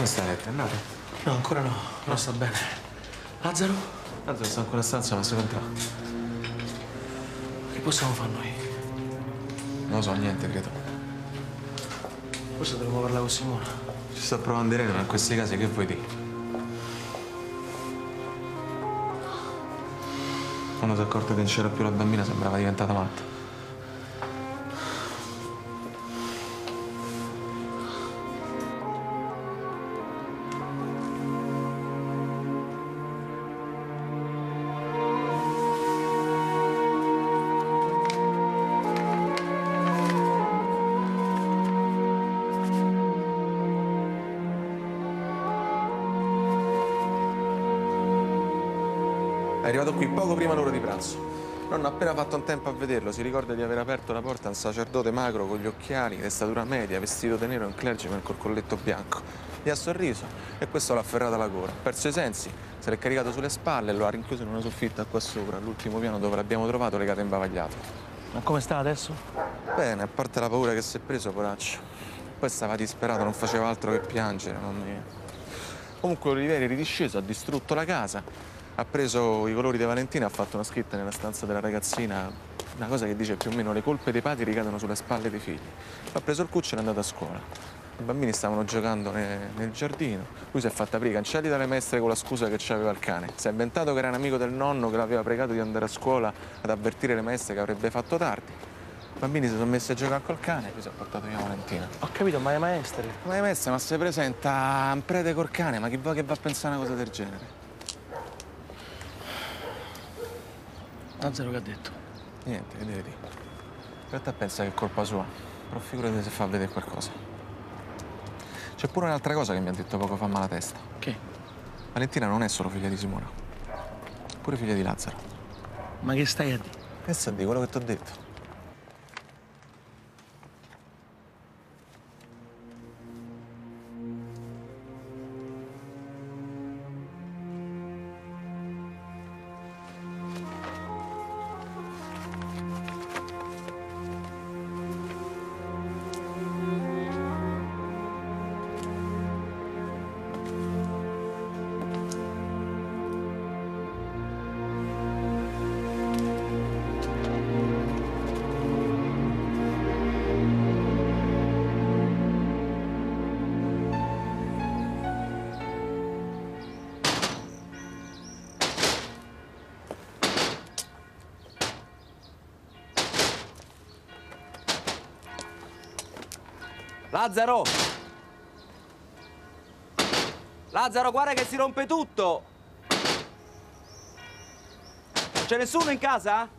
sta letto? È andata? No, ancora no, però sta bene. Lazzaro? Lazzaro sta ancora in stanza, ma se ne entra. Che possiamo fare noi? Non lo so, niente, credo. Forse dovremmo parlare con Simona. Ci sto provando a dire, ma in questi casi che vuoi dire? Quando si è accorto che non c'era più la bambina sembrava diventata matta. È arrivato qui poco prima l'ora di pranzo. Nonno ha appena fatto in tempo a vederlo. Si ricorda di aver aperto la porta a un sacerdote magro con gli occhiali, di statura media, vestito di nero e un clergyman col colletto bianco. Gli ha sorriso e questo l'ha afferrata alla gola. Ha perso i sensi, se l'è caricato sulle spalle e lo ha rinchiuso in una soffitta qua sopra, all'ultimo piano dove l'abbiamo trovato legato e imbavagliato. Ma come sta adesso? Bene, a parte la paura che si è preso, poraccio. Poi stava disperato, non faceva altro che piangere. Comunque Oliveri è ridisceso, ha distrutto la casa. Ha preso i colori di Valentina e ha fatto una scritta nella stanza della ragazzina, una cosa che dice più o meno le colpe dei padri ricadono sulle spalle dei figli. Ha preso il cuccio e è andato a scuola. I bambini stavano giocando nel giardino. Lui si è fatto aprire i cancelli dalle maestre con la scusa che c'aveva il cane. Si è inventato che era un amico del nonno che l'aveva pregato di andare a scuola ad avvertire le maestre che avrebbe fatto tardi. I bambini si sono messi a giocare col cane e poi si è portato via Valentina. Ho capito, ma le maestre? Ma le maestre, ma si presenta un prete col cane, ma chi vuoi che va a pensare una cosa del genere? Lazzaro che ha detto? Niente, che devi dire? In realtà pensa che è colpa sua, però figurati se fa vedere qualcosa. C'è pure un'altra cosa che mi ha detto poco fa male la testa. Che? Valentina non è solo figlia di Simona, è pure figlia di Lazzaro. Ma che stai a dire? Che sta di quello che ti ho detto? Lazzaro! Lazzaro, guarda che si rompe tutto! C'è nessuno in casa?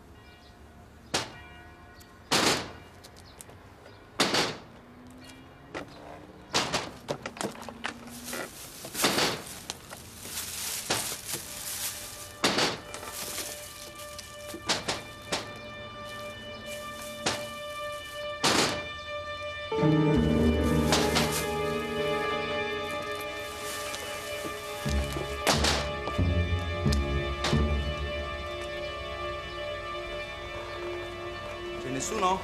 C'è nessuno?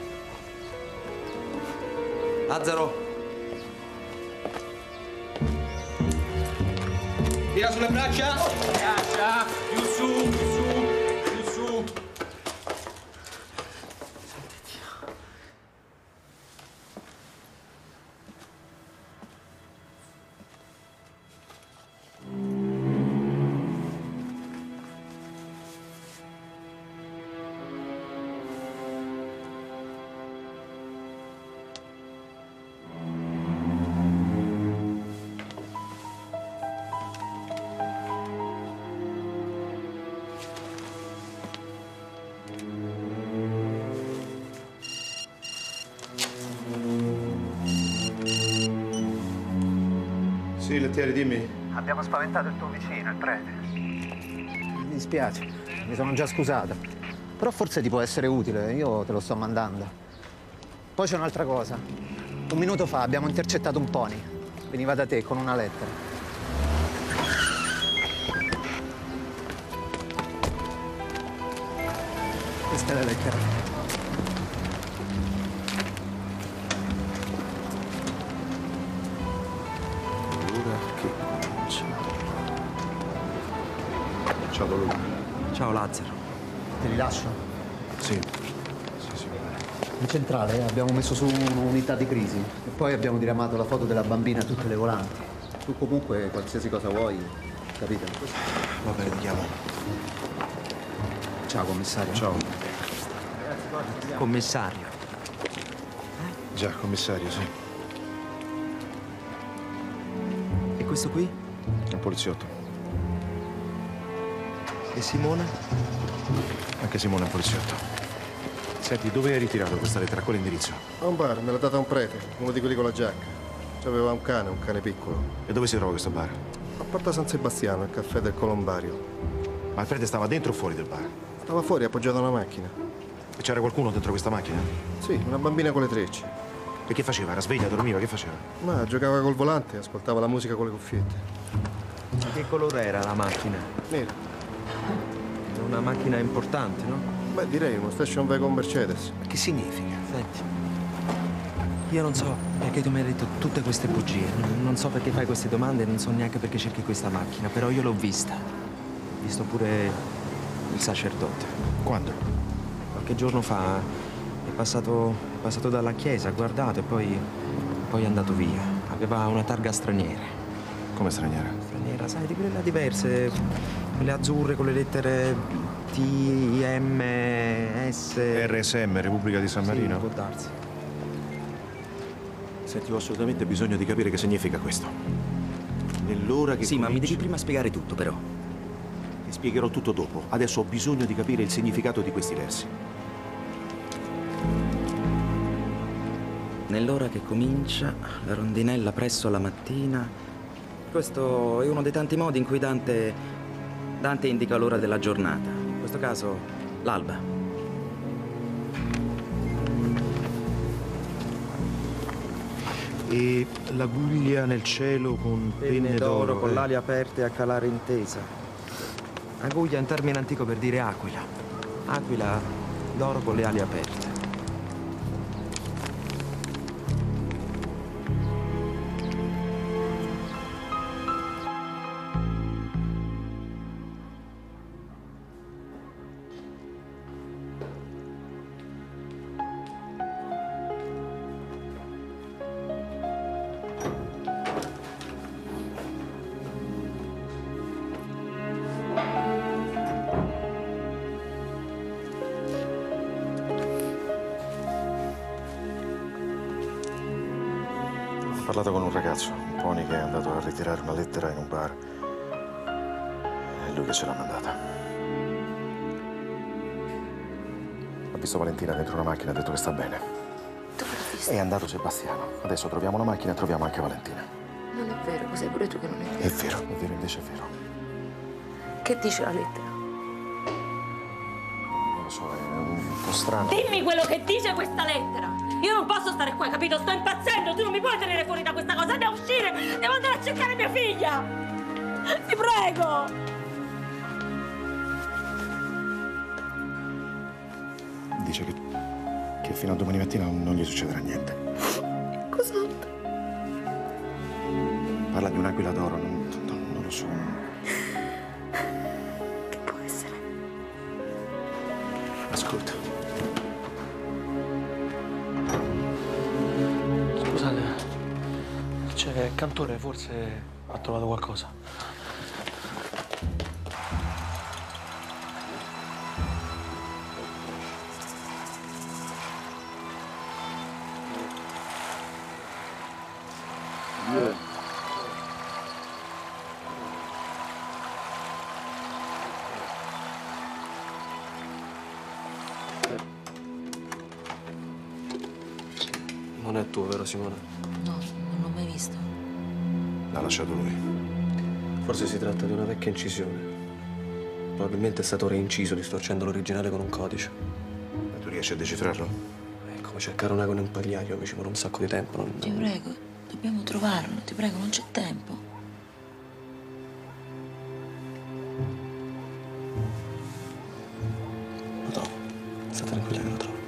Lazzaro? Tira sulle braccia! Braccia! Più su, più su, più su! Sì, Lettieri, dimmi. Abbiamo spaventato il tuo vicino, il prete. Mi dispiace, mi sono già scusata. Però forse ti può essere utile, io te lo sto mandando. Poi c'è un'altra cosa. 1 minuto fa abbiamo intercettato un pony. Veniva da te con una lettera. Questa è la lettera. Ciao Luca. Ciao Lazzaro. Te li lascio? Sì. Sì, va bene. In centrale abbiamo messo su un'unità di crisi e poi abbiamo diramato la foto della bambina a tutte le volanti. Tu comunque qualsiasi cosa vuoi, capito? Va bene, ti chiamo. Ciao commissario. Ciao. Commissario. Già, commissario, sì. E questo qui? È un poliziotto. E Simone? Anche Simone è un poliziotto. Senti, dove hai ritirato questa lettera? A quale indirizzo? A un bar, me l'ha data un prete, uno di quelli con la giacca. C'aveva un cane piccolo. E dove si trova questo bar? A Porta San Sebastiano, il caffè del Colombario. Ma il prete stava dentro o fuori del bar? Stava fuori appoggiato a una macchina. E c'era qualcuno dentro questa macchina? Sì, una bambina con le trecce. E che faceva? Era sveglia, dormiva, che faceva? Ma giocava col volante, ascoltava la musica con le cuffiette. Ma che colore era la macchina? Nera. Una macchina importante, no? Beh, direi uno station wagon Mercedes. Ma che significa? Senti, io non so perché tu mi hai detto tutte queste bugie. Non so perché fai queste domande, non so neanche perché cerchi questa macchina, però io l'ho vista. Ho visto pure il sacerdote. Quando? Qualche giorno fa è passato dalla chiesa, ha guardato e poi è andato via. Aveva una targa straniera. Come straniera? Straniera, sai, di quelle là diverse. Quelle azzurre con le lettere T, M, S. RSM, Repubblica di San Marino? Sì, può darsi. Senti, ho assolutamente bisogno di capire che significa questo. Nell'ora che Sì, ma mi cominci- devi prima spiegare tutto, però. Ti spiegherò tutto dopo. Adesso ho bisogno di capire il significato di questi versi. Nell'ora che comincia, la rondinella presso la mattina. Questo è uno dei tanti modi in cui Dante indica l'ora della giornata. In questo caso, l'alba. E l'aguglia nel cielo con penne d'oro. con l'ali aperte a calare intesa. Aguglia è un termine antico per dire aquila. Aquila d'oro con le ali aperte. Ho parlato con un ragazzo, un pony che è andato a ritirare una lettera in un bar. È lui che ce l'ha mandata. Ha visto Valentina dentro una macchina e ha detto che sta bene. Dove l'ha vista? È andato Sebastiano. Adesso troviamo la macchina e troviamo anche Valentina. Non è vero, lo sai pure tu che non è vero. È vero, invece è vero. Che dice la lettera? Non lo so, è un po' strano. Dimmi quello che dice questa lettera! Io non posso stare qua, capito? Sto impazzendo! Tu non mi puoi tenere fuori da questa cosa! Devo uscire! Devo andare a cercare mia figlia! Ti prego! Dice che fino a domani mattina non gli succederà niente. Cos'altro? Parla di un'aquila d'oro, non lo so. Che può essere? Ascolta. Scusate, c'è il cantore, forse ha trovato qualcosa. Non è tuo, vero Simone? No, non l'ho mai visto. L'ha lasciato lui. Forse si tratta di una vecchia incisione. Probabilmente è stato reinciso distorcendo l'originale con un codice. Ma tu riesci a decifrarlo? È come cercare un ago in un pagliaio, mi ci vuole un sacco di tempo. Ti prego, dobbiamo trovarlo, ti prego, non c'è tempo. Lo trovo. Sta tranquilla che lo trovo.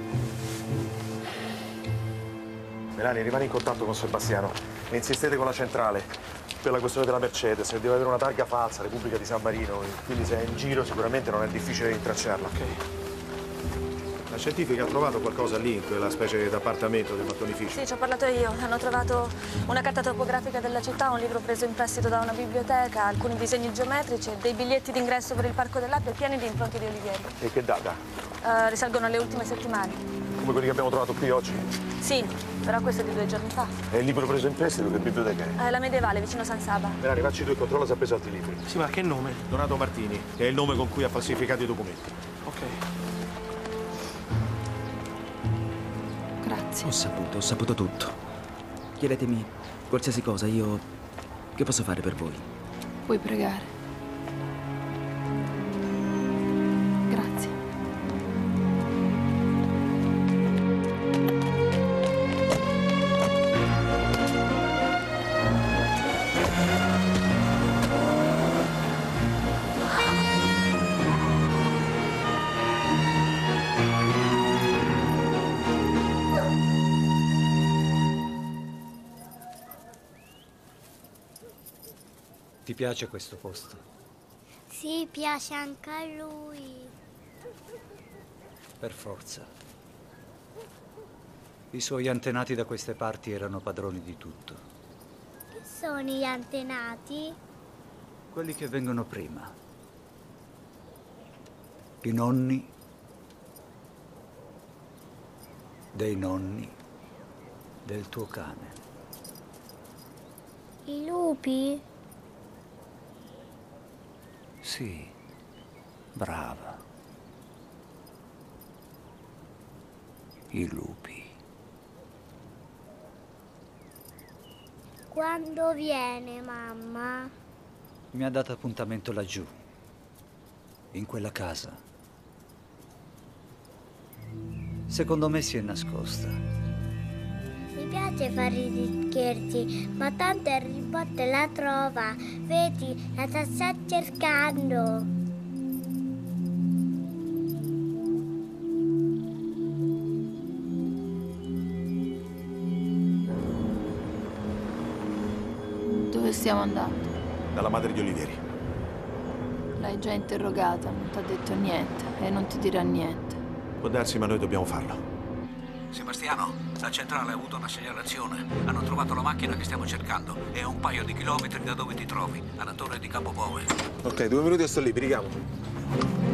Melania, rimani in contatto con Sebastiano e insistete con la centrale. per la questione della Mercedes, che deve avere una targa falsa, Repubblica di San Marino, quindi se è in giro sicuramente non è difficile rintracciarla. Ok. La scientifica ha trovato qualcosa lì, in quella specie di appartamento del mattonificio? Sì, ci ho parlato io. Hanno trovato una carta topografica della città, un libro preso in prestito da una biblioteca, alcuni disegni geometrici, dei biglietti d'ingresso per il Parco dell'Appia pieni di impronte di olivieri. E che data? Risalgono alle ultime settimane. Come quelli che abbiamo trovato qui oggi? Sì, però questo è di 2 giorni fa. E il libro preso in prestito, che biblioteca è? La medievale, vicino San Saba. Venari, facci tu e controlla se ha preso altri libri. Sì, ma che nome? Donato Martini, che è il nome con cui ha falsificato i documenti. Ok. Grazie. Ho saputo tutto. Chiedetemi qualsiasi cosa, io... che posso fare per voi? Puoi pregare. Grazie. Ti piace questo posto? Sì, piace anche a lui. Per forza. I suoi antenati da queste parti erano padroni di tutto. Che sono gli antenati? Quelli che vengono prima. I nonni dei nonni del tuo cane. I lupi? Sì, brava. I lupi. Quando viene, mamma? Mi ha dato appuntamento laggiù, in quella casa. Secondo me si è nascosta. Mi piace fare i scherzi, ma tanto Harry Potter la trova. Vedi, la sta cercando. Dove stiamo andando? Dalla madre di Olivieri. L'hai già interrogata, non ti ha detto niente e non ti dirà niente. Può darsi, ma noi dobbiamo farlo. Sebastiano, la centrale ha avuto una segnalazione. Hanno trovato la macchina che stiamo cercando. È a un paio di chilometri da dove ti trovi, alla torre di Campoboe. Ok, 2 minuti e sto lì, vi richiamo.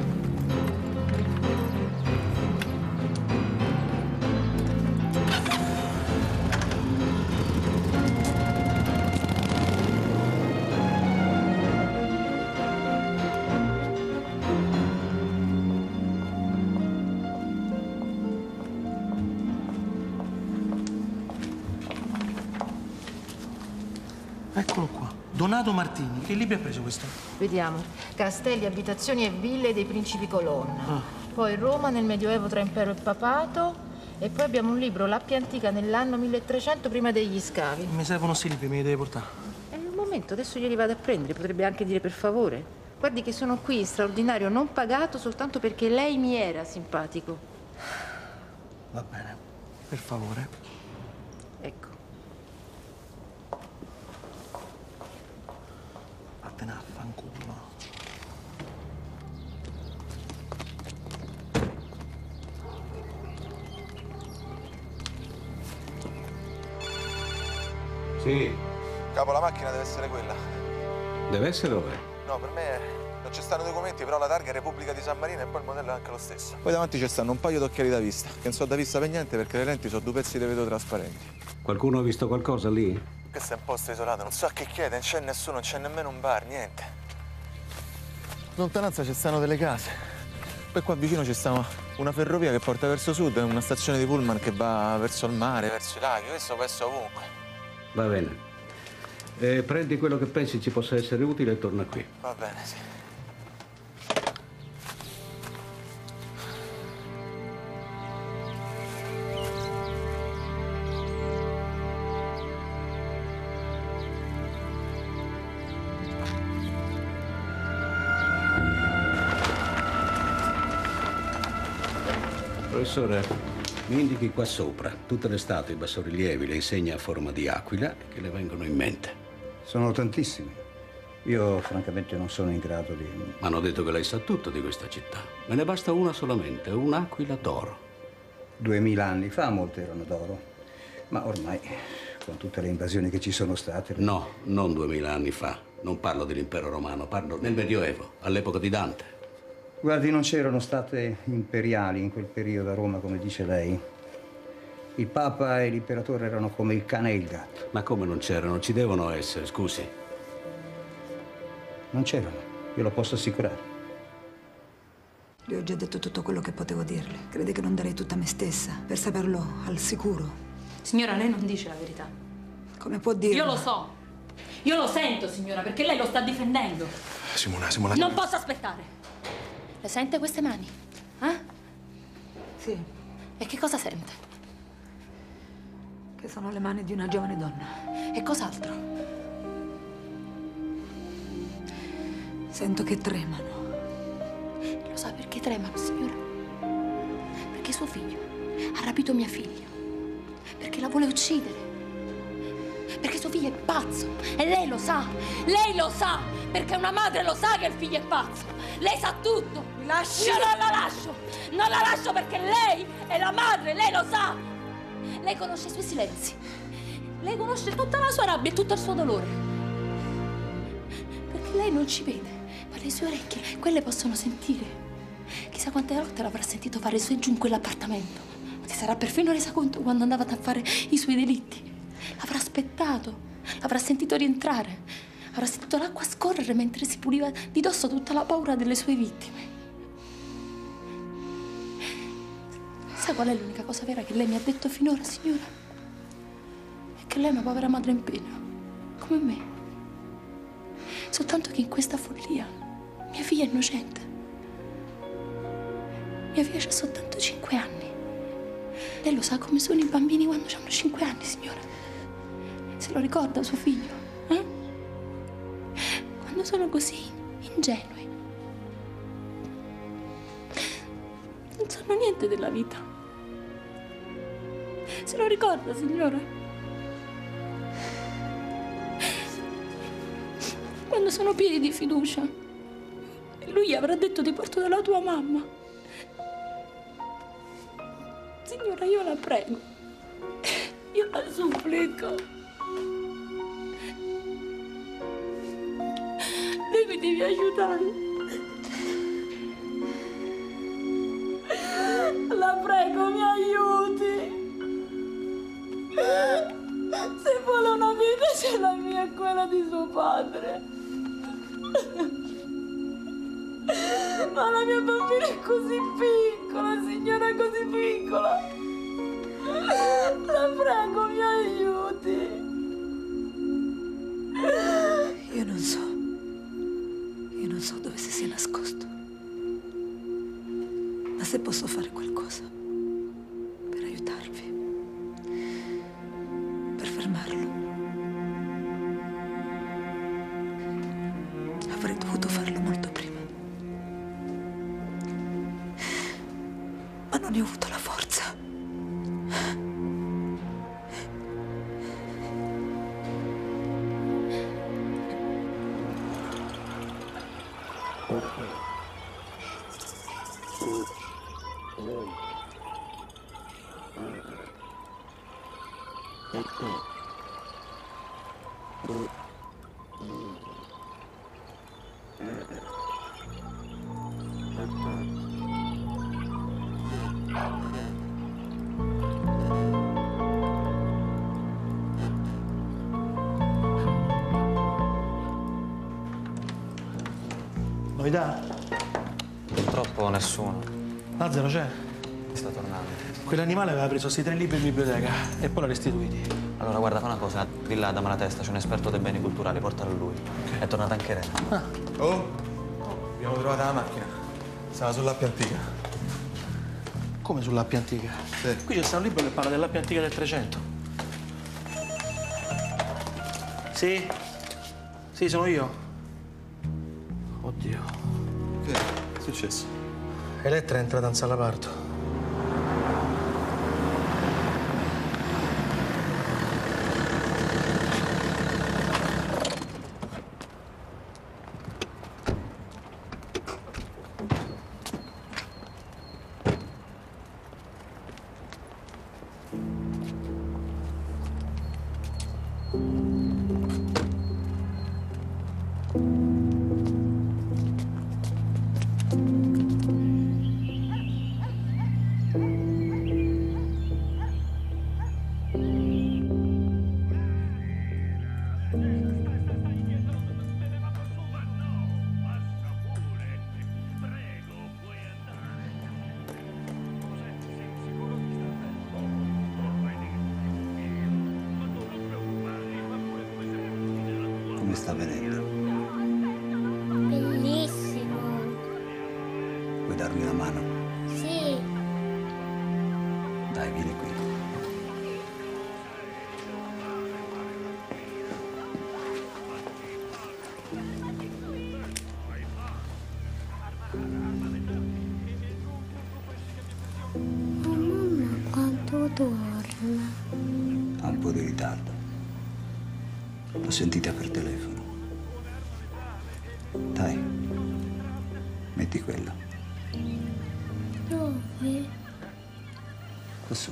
Eccolo qua. Donato Martini. Che libro ha preso questo? Vediamo. Castelli, abitazioni e ville dei principi Colonna. Poi Roma nel Medioevo tra impero e papato. E poi abbiamo un libro, L'Appia antica nell'anno 1300 prima degli scavi. Mi servono sti libri, me li devi portare. Un momento, adesso glieli vado a prendere. Potrebbe anche dire per favore. Guardi che sono qui, straordinario, non pagato soltanto perché lei mi era simpatico. Va bene. Per favore. Ecco. Vattene a fanculo. Sì. Capo, la macchina deve essere quella. Deve essere dove? No, per me non ci stanno documenti, però la targa è Repubblica di San Marino e poi il modello è anche lo stesso. Poi davanti ci stanno un paio d'occhiali da vista, che non so da vista per niente perché le lenti sono 2 pezzi di vetro trasparenti. Qualcuno ha visto qualcosa lì? Questo è un posto isolato, non so a chi chiede, non c'è nessuno, non c'è nemmeno un bar, niente. In lontananza ci stanno delle case. Poi qua vicino ci sta una ferrovia che porta verso sud e una stazione di pullman che va verso il mare, verso i laghi, questo può essere ovunque. Va bene. Prendi quello che pensi ci possa essere utile e torna qui. Va bene, sì. Professore, mi indichi qua sopra tutte le statue, i bassorilievi, le insegne a forma di aquila che le vengono in mente. Sono tantissimi. Io francamente non sono in grado di... Mi hanno detto che lei sa tutto di questa città. Me ne basta una solamente, un'aquila d'oro. 2000 anni fa molte erano d'oro, ma ormai con tutte le invasioni che ci sono state... No, non 2000 anni fa. Non parlo dell'impero romano, parlo nel Medioevo, all'epoca di Dante. Guardi, non c'erano state imperiali in quel periodo a Roma, come dice lei. Il Papa e l'imperatore erano come il cane e il gatto. Ma come non c'erano? Ci devono essere, scusi. Non c'erano, io lo posso assicurare. Le ho già detto tutto quello che potevo dirle. Crede che non darei tutta me stessa per saperlo al sicuro? Signora, lei non dice la verità. Come può dirlo? Io lo so. Io lo sento, signora, perché lei lo sta difendendo. Simona. Non posso aspettare. Le sente queste mani? Eh? Sì. E che cosa sente? Che sono le mani di una giovane donna. E cos'altro? Sento che tremano. Lo sa perché tremano, signora? Perché suo figlio ha rapito mia figlia. Perché la vuole uccidere. Perché suo figlio è pazzo. E lei lo sa. Lei lo sa. Perché una madre lo sa che il figlio è pazzo. Lei sa tutto. Mi lasci? Io non la lascio. Non la lascio perché lei è la madre. Lei lo sa. Lei conosce i suoi silenzi. Lei conosce tutta la sua rabbia e tutto il suo dolore. Perché lei non ci vede. Ma le sue orecchie, quelle possono sentire. Chissà quante volte l'avrà sentito fare su e giù in quell'appartamento. Si sarà perfino resa conto quando andava a fare i suoi delitti. L'avrà aspettato, l'avrà sentito rientrare, avrà sentito l'acqua scorrere mentre si puliva di dosso tutta la paura delle sue vittime. Sa qual è l'unica cosa vera che lei mi ha detto finora, signora? È che lei è una povera madre in pena, come me. Soltanto che in questa follia mia figlia è innocente. Mia figlia ha soltanto 5 anni. Lei lo sa come sono i bambini quando hanno 5 anni, signora? Se lo ricorda suo figlio, eh? Quando sono così ingenui. Non sanno niente della vita. Se lo ricorda, signora? Quando sono pieni di fiducia. Lui gli avrà detto ti porto dalla tua mamma. Signora, io la prego. Io la supplico. Lei mi devi aiutare. La prego, mi aiuti. Se vuole una vita c'è la mia e quella di suo padre. Ma la mia bambina è così piccola, signora, così piccola. La prego, mi aiuti. Io non so dove si sia nascosto. Ma se posso fare qualcosa per aiutarvi, per fermarlo, avrei dovuto farlo molto prima. Ma non ne ho avuto la forza. Novità? Purtroppo nessuno. Lazzaro c'è? Sta tornando. Quell'animale aveva preso questi 3 libri in biblioteca e poi l'ha restituiti. Allora, guarda, fa una cosa. Di là da Malatesta c'è un esperto dei beni culturali, portalo a lui. È tornata anche Rena. Oh, abbiamo trovato la macchina. Stava sull'appia antica. Come sull'appia antica? Sì. Qui c'è un libro che parla dell'appia antica del 300. Sì? Sì, sono io. Oddio. Che è successo? Elettra è entrata in sala parto. Come sta venendo? Bellissimo. Vuoi darmi una mano? Sì. Dai, vieni qui. Mamma, quando torna? Ha un po' di ritardo. L'ho sentita per telefono. Dai, metti quello. Dove? Quassù.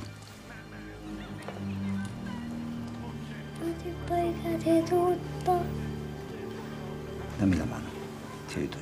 Ma ti puoi fare tutto? Dammi la mano, ti aiuto io.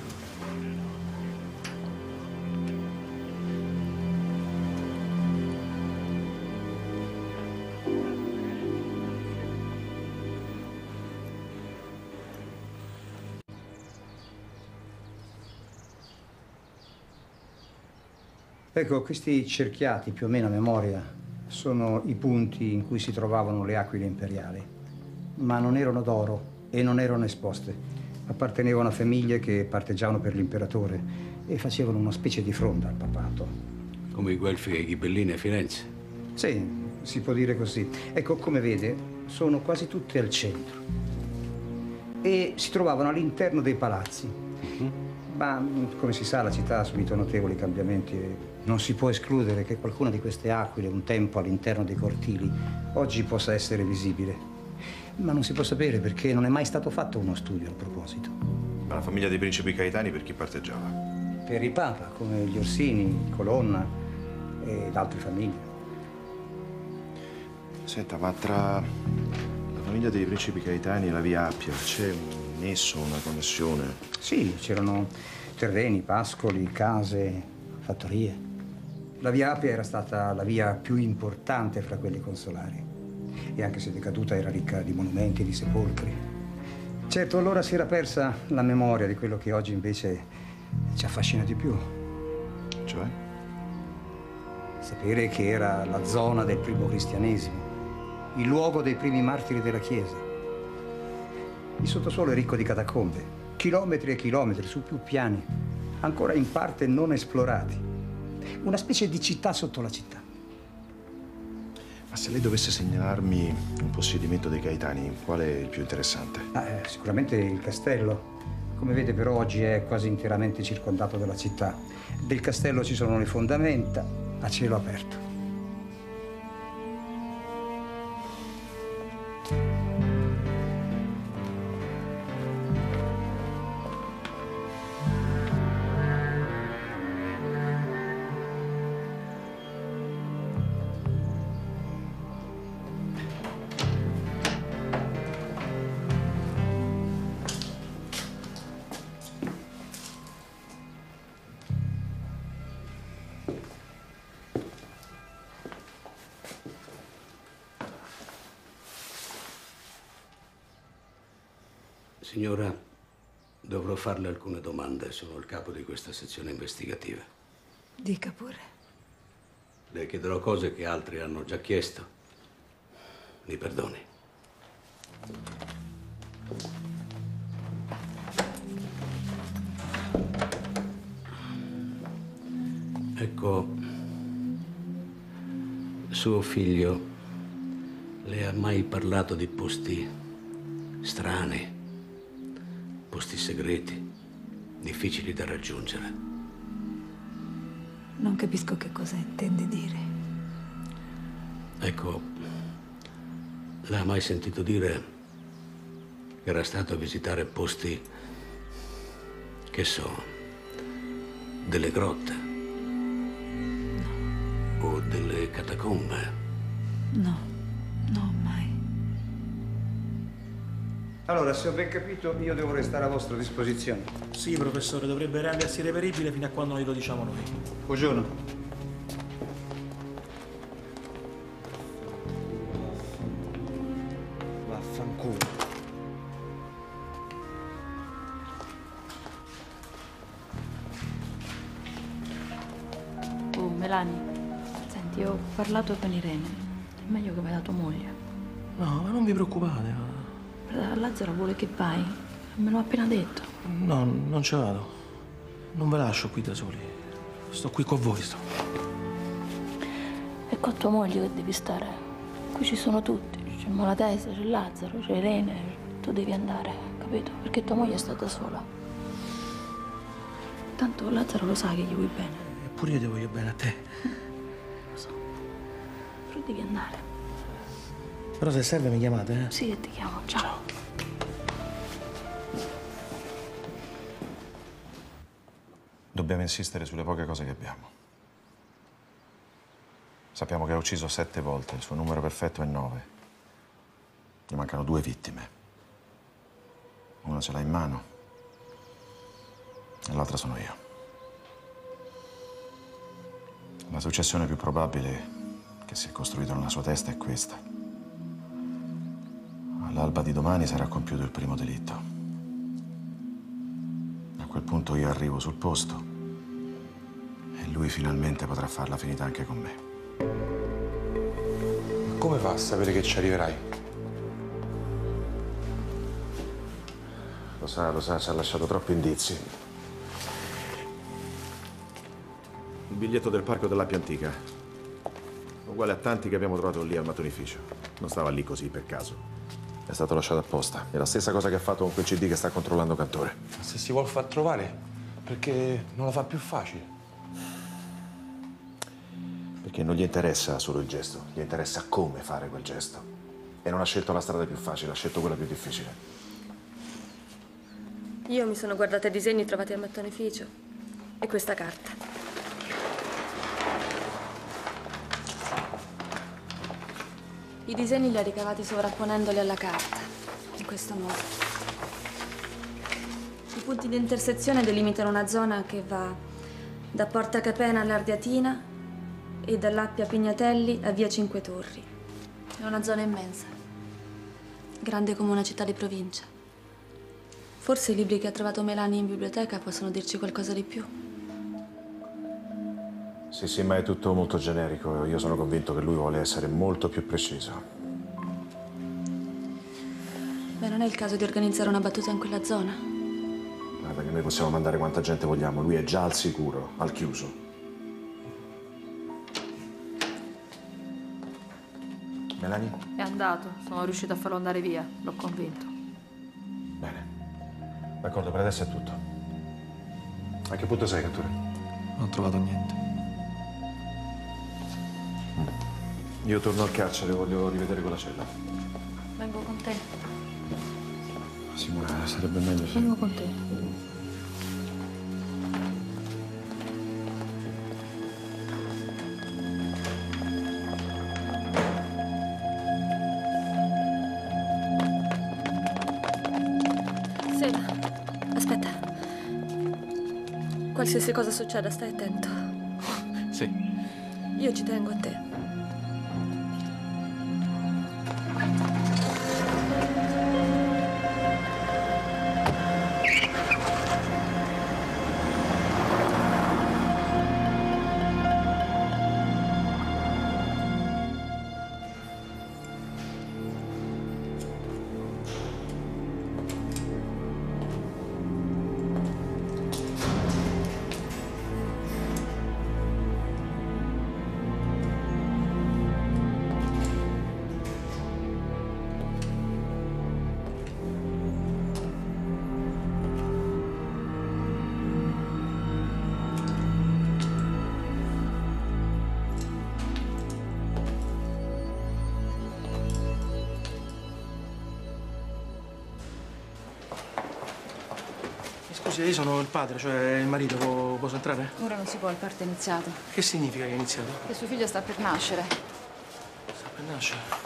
Ecco, questi cerchiati, più o meno a memoria, sono i punti in cui si trovavano le aquile imperiali. Ma non erano d'oro e non erano esposte. Appartenevano a famiglie che parteggiavano per l'imperatore e facevano una specie di fronda al papato. Come i Guelfi e i Ghibellini a Firenze? Sì, si può dire così. Ecco, come vede, sono quasi tutte al centro. E si trovavano all'interno dei palazzi. Ma, come si sa, la città ha subito notevoli cambiamenti e non si può escludere che qualcuna di queste aquile, un tempo all'interno dei cortili, oggi possa essere visibile. Ma non si può sapere perché non è mai stato fatto uno studio al proposito. Ma la famiglia dei principi Caetani per chi parteggiava? Per il Papa, come gli Orsini, Colonna ed altre famiglie. Senta, ma tra la famiglia dei principi Caetani e la Via Appia c'è un nesso, una connessione? Sì, c'erano terreni, pascoli, case, fattorie. La Via Appia era stata la via più importante fra quelle consolari e anche se decaduta era ricca di monumenti e di sepolcri. Certo, allora si era persa la memoria di quello che oggi invece ci affascina di più. Cioè? Sapere che era la zona del primo cristianesimo, il luogo dei primi martiri della Chiesa. Il sottosuolo è ricco di catacombe, chilometri e chilometri su più piani, ancora in parte non esplorati. Una specie di città sotto la città. Ma se lei dovesse segnalarmi un possedimento dei Caetani, qual è il più interessante? Sicuramente il castello. Come vede però oggi è quasi interamente circondato dalla città. Del castello ci sono le fondamenta a cielo aperto. Signora, dovrò farle alcune domande. Sono il capo di questa sezione investigativa. Dica pure. Le chiederò cose che altri hanno già chiesto. Mi perdoni. Ecco, suo figlio le ha mai parlato di posti strani? Posti segreti, difficili da raggiungere. Non capisco che cosa intende dire. Ecco, l'ha mai sentito dire che era stato a visitare posti, che so, delle grotte? No. O delle catacombe? No, no, mai. Allora, se ho ben capito, io devo restare a vostra disposizione. Sì, professore, dovrebbe rendersi reperibile fino a quando glielo diciamo noi. Buongiorno. Vaffanculo. Oh, Melanie, senti, ho parlato con Irene. È meglio che vai da tua moglie. No, ma non vi preoccupate. Lazzaro vuole che vai. Me l'ho appena detto. No, non ce vado. Non ve lascio qui da soli. Sto qui con voi, sto. E con tua moglie che devi stare. Qui ci sono tutti. C'è Malatesta, c'è Lazzaro, c'è Irene. Tu devi andare, capito? Perché tua moglie è stata sola. Tanto Lazzaro lo sa che gli vuoi bene. Eppure io ti voglio bene a te. Lo so. Però devi andare. Però se serve mi chiamate, eh? Sì, che ti chiamo. Ciao. Dobbiamo insistere sulle poche cose che abbiamo. Sappiamo che ha ucciso 7 volte, il suo numero perfetto è 9. Gli mancano 2 vittime. Una ce l'ha in mano e l'altra sono io. La successione più probabile che si è costruita nella sua testa è questa. All'alba di domani sarà compiuto il primo delitto. A quel punto io arrivo sul posto e lui finalmente potrà farla finita anche con me. Ma come fa a sapere che ci arriverai? Lo sa, ci ha lasciato troppi indizi. Il biglietto del parco dell'Appia Antica. Uguale a tanti che abbiamo trovato lì al mattonificio. Non stava lì così per caso. È stato lasciato apposta. È la stessa cosa che ha fatto con quel CD che sta controllando Cantore. Ma se si vuol far trovare, perché non la fa più facile? Perché non gli interessa solo il gesto, gli interessa come fare quel gesto. E non ha scelto la strada più facile, ha scelto quella più difficile. Io mi sono guardata i disegni trovati al mattonificio e questa carta. I disegni li ha ricavati sovrapponendoli alla carta, in questo modo. I punti di intersezione delimitano una zona che va da Porta Capena all'Ardiatina e dall'Appia Pignatelli a Via Cinque Torri. È una zona immensa, grande come una città di provincia. Forse i libri che ha trovato Melani in biblioteca possono dirci qualcosa di più. Sì, ma è tutto molto generico. Io sono convinto che lui vuole essere molto più preciso. Beh, non è il caso di organizzare una battuta in quella zona? Guarda che noi possiamo mandare quanta gente vogliamo. Lui è già al sicuro, al chiuso. Melani? È andato. Sono riuscito a farlo andare via. L'ho convinto. Bene. D'accordo, per adesso è tutto. A che punto sei, Cantore? Non ho trovato niente. Io torno al carcere, voglio rivedere quella cella. Vengo con te. Simona, sarebbe meglio se... Vengo con te. Seba, aspetta. Qualsiasi cosa succeda, stai attento. Sì. Io ci tengo a te. Scusi, io sono il padre, cioè il marito. Posso entrare? Ora non si può, il parto è iniziato. Che significa che è iniziato? Che suo figlio sta per nascere. Sta per nascere.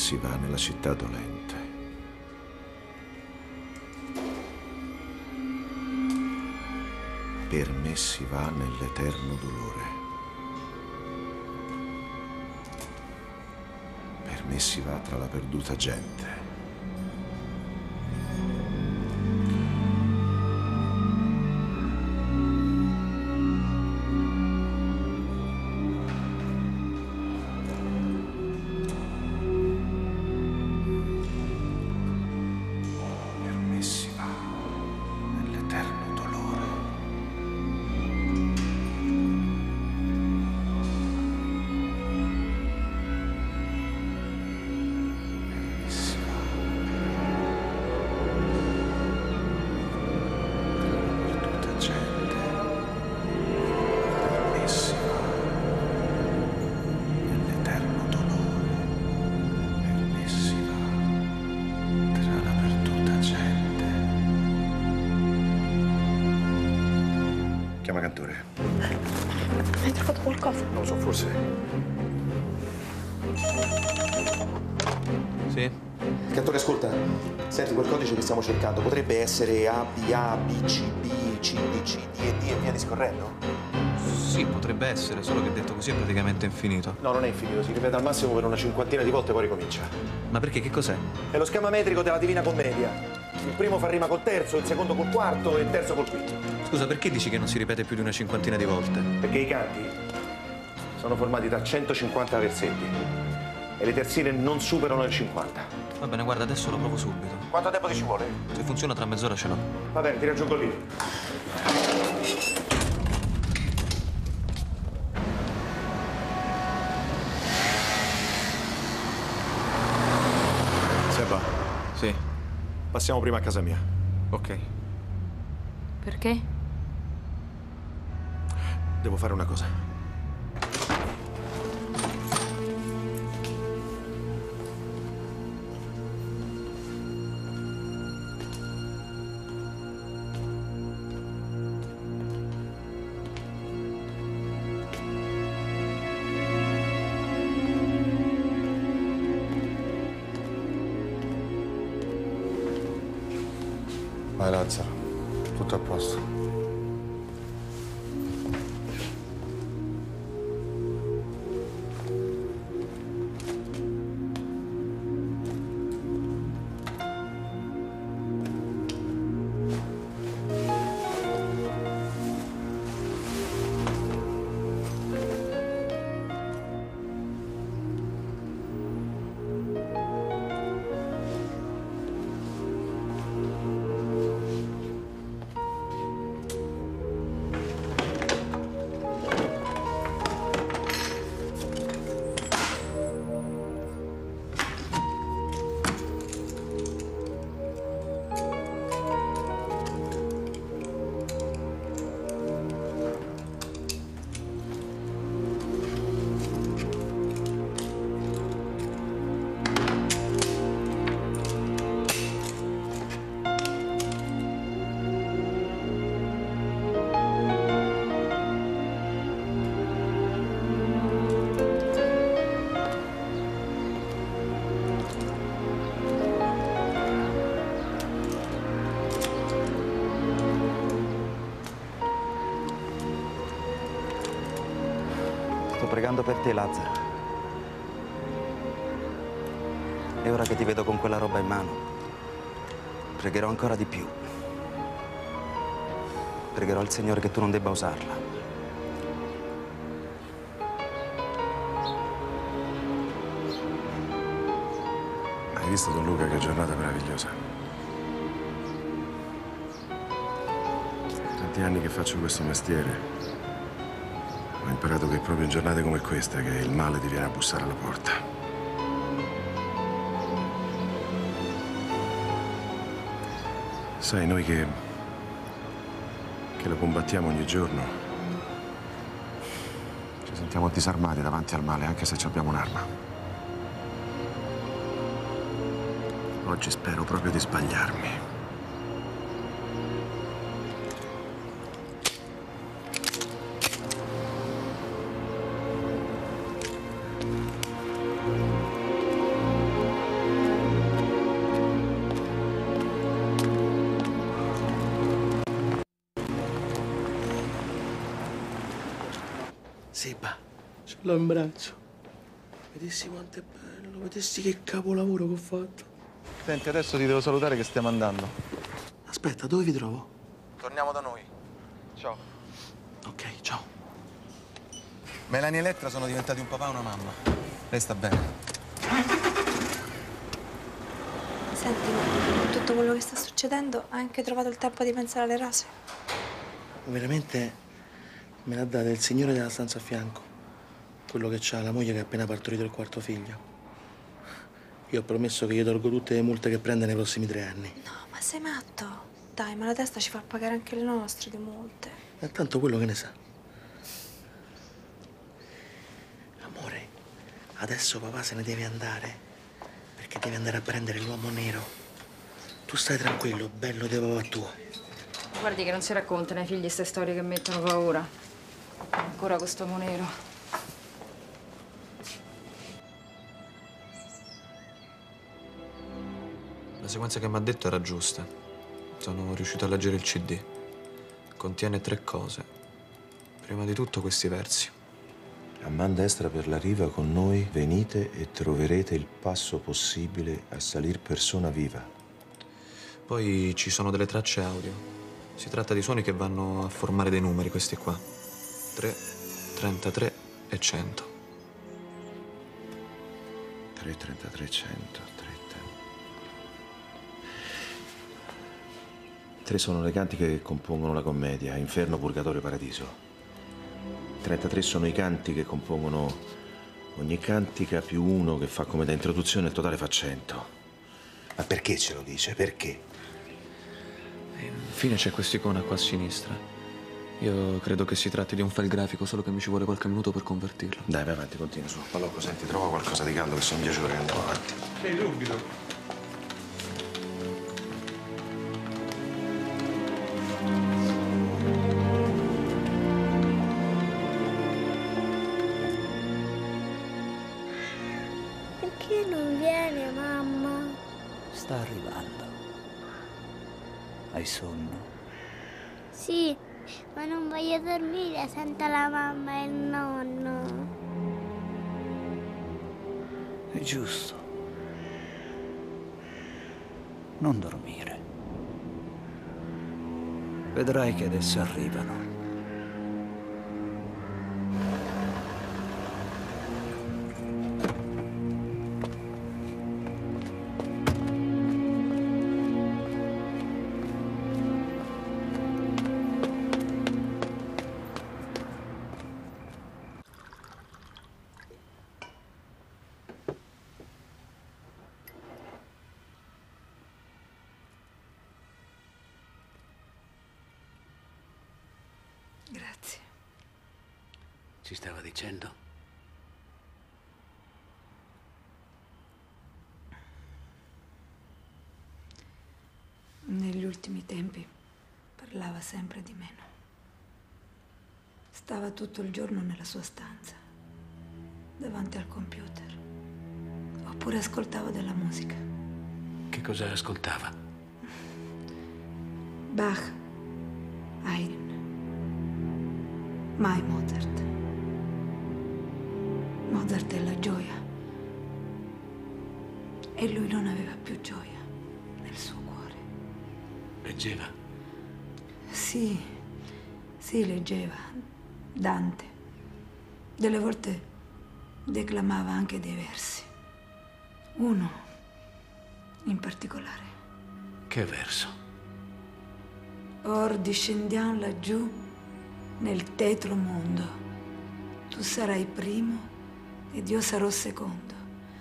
si va nella città dolente. Per me si va nell'eterno dolore. Per me si va tra la perduta gente. Chiama Cantore. Hai trovato qualcosa? Non lo so, forse. Sì? Cantore, ascolta. Senti, quel codice che stiamo cercando potrebbe essere A, B, A, B, C, B, C, D, C, D e D e via discorrendo? Sì, potrebbe essere, solo che detto così è praticamente infinito. No, non è infinito, si ripete al massimo per una cinquantina di volte e poi ricomincia. Ma perché? Che cos'è? È lo schema metrico della Divina Commedia. Il primo fa rima col terzo, il secondo col quarto e il terzo col quinto. Scusa, perché dici che non si ripete più di una cinquantina di volte? Perché i canti sono formati da 150 versetti e le terzine non superano il 50. Va bene, guarda, adesso lo provo subito. Quanto tempo ti ci vuole? Se funziona tra mezz'ora ce l'ho. Va bene, ti raggiungo lì. Seba. Sì. Passiamo prima a casa mia. Ok. Perché? Devo fare una cosa. Vai Lazzaro, tutto a posto. Sto pregando per te, Lazzaro. E ora che ti vedo con quella roba in mano, pregherò ancora di più. Pregherò al Signore che tu non debba usarla. Hai visto, Don Luca, che giornata meravigliosa? Tanti anni che faccio questo mestiere. Ho imparato che è proprio in giornate come queste che il male ti viene a bussare alla porta. Sai, noi che lo combattiamo ogni giorno, ci sentiamo disarmati davanti al male, anche se abbiamo un'arma. Oggi spero proprio di sbagliarmi. Seba, ce l'ho in braccio. Vedessi quanto è bello, vedessi che capolavoro che ho fatto. Senti, adesso ti devo salutare che stiamo andando. Aspetta, dove vi trovo? Torniamo da noi. Ciao. Ok, ciao. Melania e Elettra sono diventati un papà e una mamma. Lei sta bene. Senti, ma con tutto quello che sta succedendo, hai anche trovato il tempo di pensare alle rose? Veramente me l'ha data il signore della stanza a fianco. Quello che c'ha la moglie che ha appena partorito il quarto figlio. Io ho promesso che gli tolgo tutte le multe che prende nei prossimi 3 anni. No, ma sei matto? Dai, ma la testa ci fa pagare anche le nostre di multe. E tanto quello che ne sa. Amore, adesso papà se ne deve andare. Perché deve andare a prendere l'uomo nero. Tu stai tranquillo, bello di papà tuo. Guardi che non si raccontano ai figli queste storie che mettono paura. Ancora quest'uomo nero. La sequenza che mi ha detto era giusta. Sono riuscito a leggere il CD. Contiene 3 cose. Prima di tutto questi versi. A man destra per la riva con noi venite e troverete il passo possibile a salir persona viva. Poi ci sono delle tracce audio. Si tratta di suoni che vanno a formare dei numeri, questi qua. 3, 33 e 100. 3, 33, 100, 3. 3 sono le cantiche che compongono la commedia, Inferno, Purgatorio, Paradiso. 33 sono i canti che compongono ogni cantica più 1 che fa come da introduzione, il totale fa 100. Ma perché ce lo dice? Perché? Infine c'è quest'icona qua a sinistra. Io credo che si tratti di un file grafico, solo che mi ci vuole qualche minuto per convertirlo. Dai, vai avanti, continua su. Palocco, senti, trova qualcosa di caldo che sono 10 ore che andiamo avanti. Sei subito. Perché non viene, mamma? Sta arrivando. Hai sonno? Sì, ma non voglio dormire senza la mamma e il nonno. È giusto. Non dormire. Vedrai che adesso arrivano. Grazie. Ci stava dicendo? Negli ultimi tempi parlava sempre di meno. Stava tutto il giorno nella sua stanza, davanti al computer. Oppure ascoltava della musica. Che cosa ascoltava? Bach, Haydn, mai Mozart. Mozart è la gioia. E lui non aveva più gioia nel suo cuore. Leggeva? Sì, leggeva. Dante. Delle volte declamava anche dei versi. Uno in particolare. Che verso? Or discendiamo laggiù nel tetro mondo. Tu sarai primo ed io sarò secondo.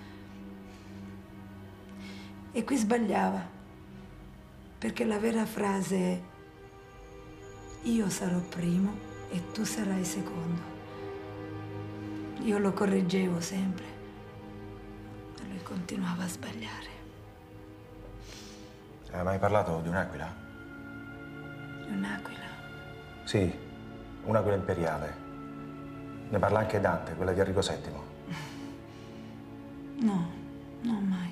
E qui sbagliava, perché la vera frase è io sarò primo e tu sarai secondo. Io lo correggevo sempre, ma lui continuava a sbagliare. Hai mai parlato di un'aquila? Un'aquila? Sì, un'aquila imperiale. Ne parla anche Dante, quella di Enrico VII. No, non mai.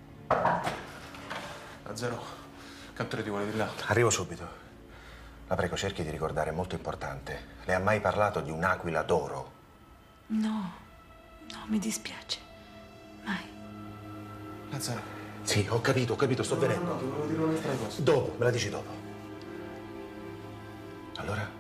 A zero. Cantore ti vuole di là. Arrivo subito. La prego, cerchi di ricordare, è molto importante. Le ha mai parlato di un'aquila d'oro? No, no, mi dispiace. Mai. Lazzaro. Sì, ho capito, sto venendo. Ti volevo dire un'altra cosa. Dopo, me la dici dopo. Allora?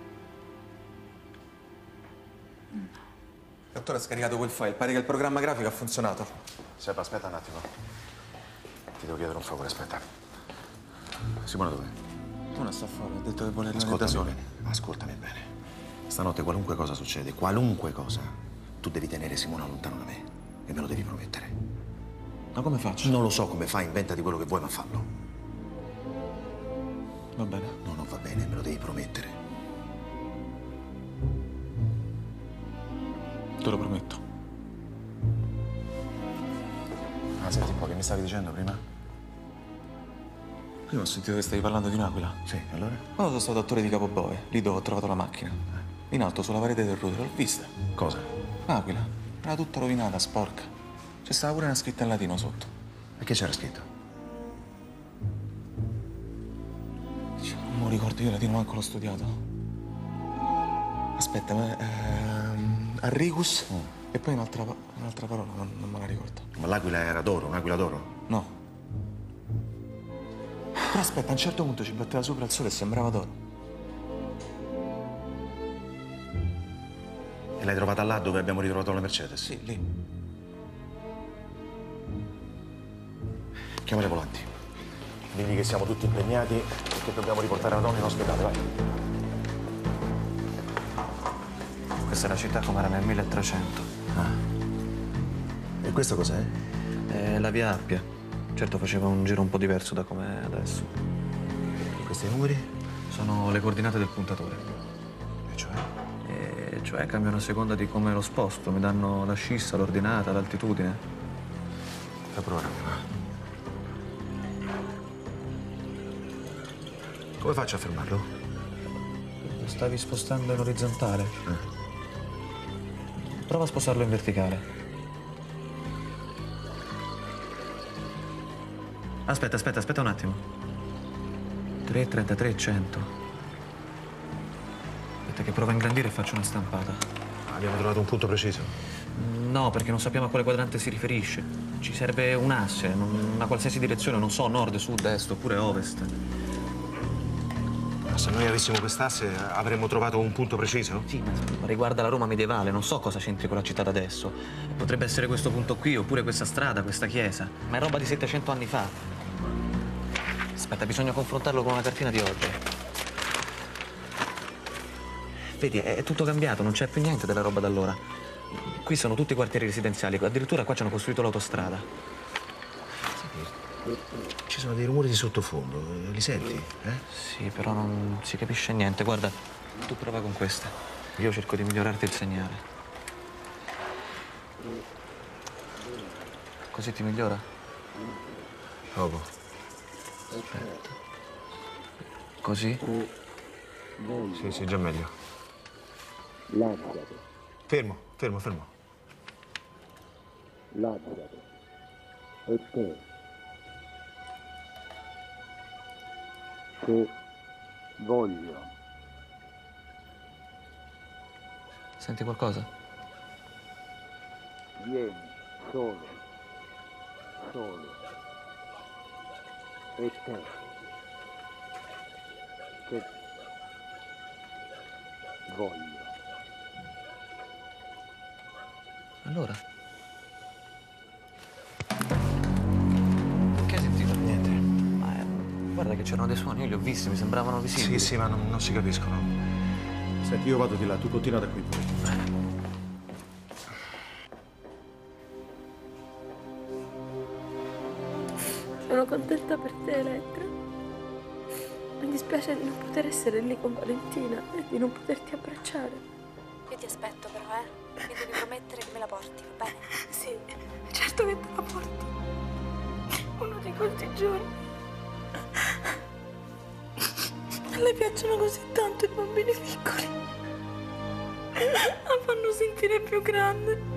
Il dottore ha scaricato quel file, pare che il programma grafico ha funzionato. Seba, aspetta un attimo. Ti devo chiedere un favore, aspetta. Simona dov'è? Non sta fuori, ha detto che vuole rimanere da solo. Ascoltami bene. Stanotte qualunque cosa succede, qualunque cosa, tu devi tenere Simona lontano da me e me lo devi promettere. Ma come faccio? Non lo so come fai, inventati quello che vuoi, ma fallo. Va bene. No, non va bene, me lo devi promettere. Te lo prometto. Ah, senti un po', che mi stavi dicendo prima? Prima ho sentito che stavi parlando di un'aquila. Sì, allora? Quando sono stato a Torre di Capobove, lì dove ho trovato la macchina. In alto, sulla parete del router, l'ho vista. Cosa? L'aquila. Era tutta rovinata, sporca. C'è stava pure una scritta in latino sotto. E che c'era scritto? Non me lo ricordo, io il latino manco l'ho studiato. Aspetta, ma... Arrigus e poi un'altra parola, non me la ricordo. Ma l'aquila era d'oro, un'aquila d'oro? No. Però aspetta, a un certo punto ci batteva sopra il sole e sembrava d'oro. E l'hai trovata là dove abbiamo ritrovato la Mercedes? Sì, lì. Chiama le volanti. Digli che siamo tutti impegnati e che dobbiamo riportare la donna in ospedale, vai. Questa è la città come era nel 1300. Ah. E questo cos'è? È la via Appia. Certo faceva un giro un po' diverso da com'è adesso. E questi numeri? Sono le coordinate del puntatore. E cioè? Cioè cambiano a seconda di come lo sposto. Mi danno la scissa, l'ordinata, l'altitudine. Fai provare. Come faccio a fermarlo? Lo stavi spostando in orizzontale. Prova a spostarlo in verticale. Aspetta un attimo. 3,33, 100. Aspetta che provo a ingrandire e faccio una stampata. Abbiamo trovato un punto preciso? No, perché non sappiamo a quale quadrante si riferisce. Ci serve un asse, una qualsiasi direzione, non so, nord, sud, est oppure ovest. Ma se noi avessimo quest'asse avremmo trovato un punto preciso? Sì, ma riguarda la Roma medievale, non so cosa c'entri con la città d'adesso. Potrebbe essere questo punto qui, oppure questa strada, questa chiesa. Ma è roba di 700 anni fa. Aspetta, bisogna confrontarlo con una cartina di oggi. Vedi, è tutto cambiato, non c'è più niente della roba d'allora. Qui sono tutti quartieri residenziali, addirittura qua ci hanno costruito l'autostrada. Ci sono dei rumori di sottofondo, li senti? Sì, però non si capisce niente. Guarda, tu prova con questa. Io cerco di migliorarti il segnale. Così ti migliora? Poco. Aspetta. Così? Sì, già meglio. Fermo. Lazzaro. E te? Che voglio. Senti qualcosa? Vieni, solo. E te? Che voglio. Allora? Che hai sentito? Niente. Guarda che c'erano dei suoni, io li ho visti, mi sembravano visibili. Sì, ma non si capiscono. Senti, io vado di là, tu continua da qui pure. Sono contenta per te, Elettra. Mi dispiace di non poter essere lì con Valentina e di non poterti abbracciare. Io ti aspetto però, Mi devi promettere che me la porti, va bene? Sì, certo che te la porto. Uno di questi giorni. A lei piacciono così tanto i bambini piccoli. La fanno sentire più grande.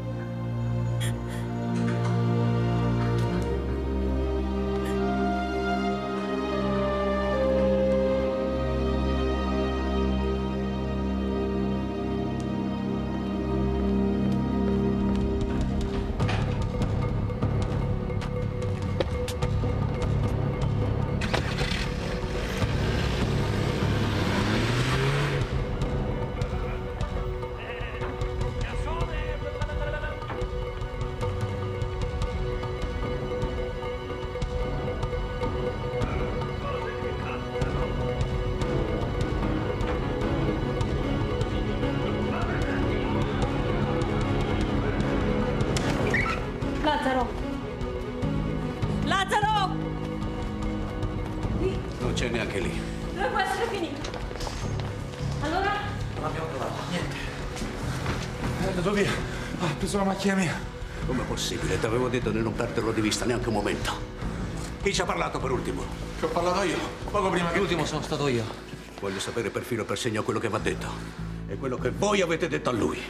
anche lì. Dove può essere finito? Allora? Non abbiamo trovato niente. È andato via. Ha preso la macchina mia. Com'è possibile? Ti avevo detto di non perderlo di vista neanche un momento. Chi ci ha parlato per ultimo? Che ho parlato io, poco prima che... L'ultimo sono stato io. Voglio sapere per filo e per segno quello che va detto. E quello che voi avete detto a lui.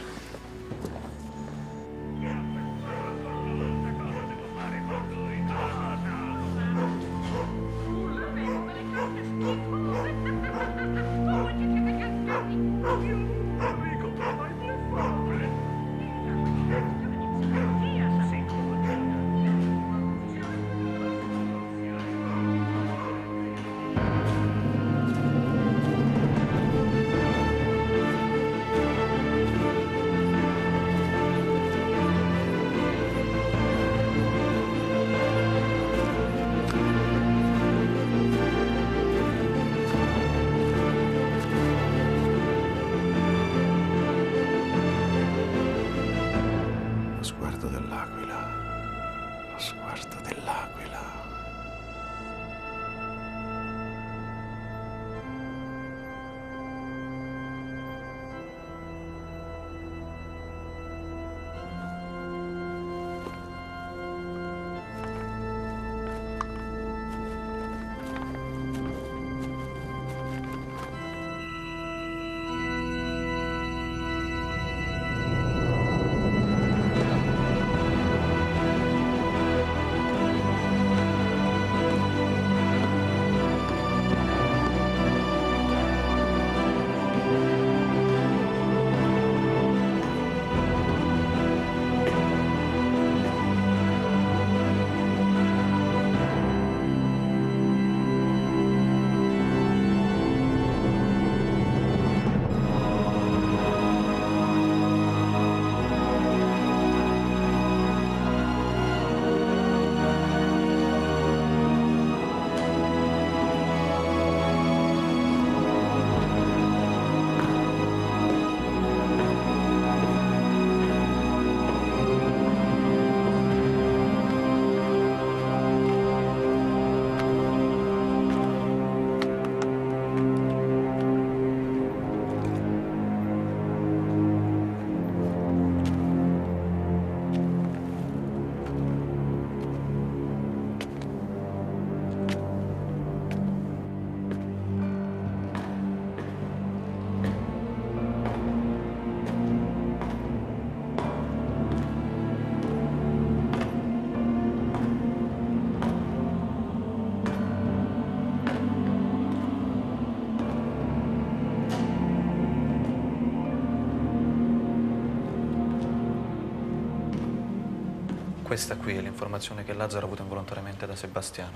Questa qui è l'informazione che Lazzaro ha avuto involontariamente da Sebastiano.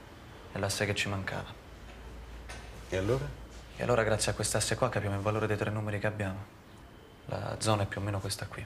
È l'asse che ci mancava. E allora? E allora grazie a quest'asse qua capiamo il valore dei 3 numeri che abbiamo. La zona è più o meno questa qui.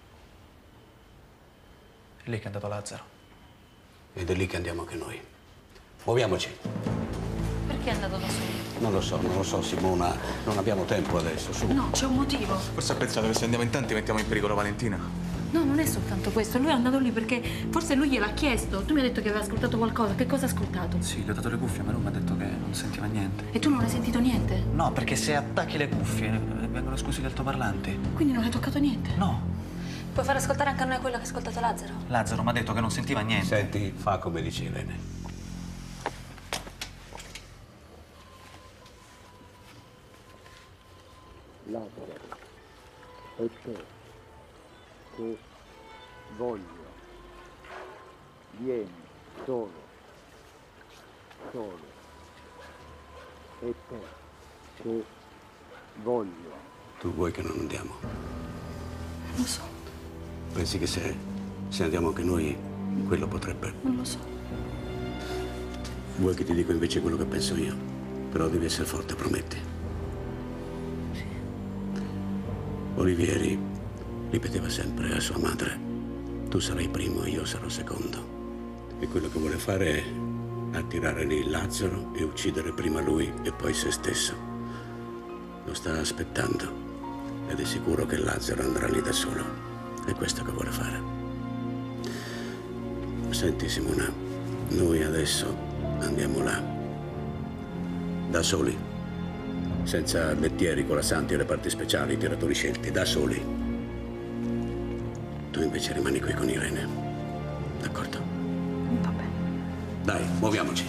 È lì che è andato Lazzaro. Ed è lì che andiamo anche noi. Muoviamoci. Perché è andato da solo? Non lo so, Simona. Non abbiamo tempo adesso, su. No, c'è un motivo. Forse ha pensato che se andiamo in tanti mettiamo in pericolo Valentina. No, non è soltanto questo. Lui è andato lì perché forse lui gliel'ha chiesto. Tu mi hai detto che aveva ascoltato qualcosa. Che cosa ha ascoltato? Sì, gli ho dato le cuffie, ma lui mi ha detto che non sentiva niente. E tu non hai sentito niente? No, perché se attacchi le cuffie vengono esclusi gli altoparlanti. Quindi non hai toccato niente? No. Puoi far ascoltare anche a noi quello che ha ascoltato Lazzaro? Lazzaro mi ha detto che non sentiva niente. Senti, fa come dice Irene. Lazzaro, e te, che voglio, vieni solo, e te, che voglio. Tu vuoi che non andiamo? Lo so. Pensi che se andiamo anche noi, quello potrebbe... Non lo so. Vuoi che ti dico invece quello che penso io? Però devi essere forte, prometti. Sì. Olivieri ripeteva sempre a sua madre: tu sarai primo e io sarò secondo. E quello che vuole fare è attirare lì Lazzaro e uccidere prima lui e poi se stesso. Lo sta aspettando ed è sicuro che Lazzaro andrà lì da solo. È questo che vuole fare. Senti, Simona, noi adesso andiamo là. da soli. Senza lettieri, corazzanti, reparti speciali, tiratori scelti, da soli. Tu invece rimani qui con Irene. D'accordo? Va bene. Dai, muoviamoci.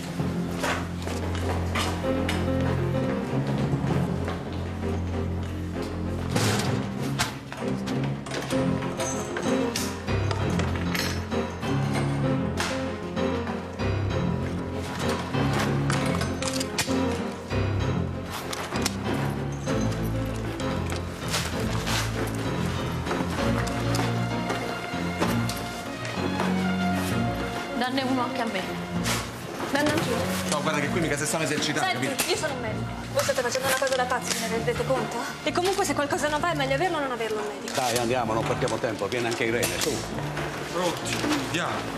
Danne un occhio a me. Danne anch'io. No, guarda che qui mica si stanno esercitando, Senti, capito? io sono un medico. Voi state facendo una cosa da pazzi, ve ne rendete conto? E comunque se qualcosa non va è meglio averlo o non averlo un medico. Dai, andiamo, non perdiamo tempo. Viene anche Irene, su. Pronti, andiamo.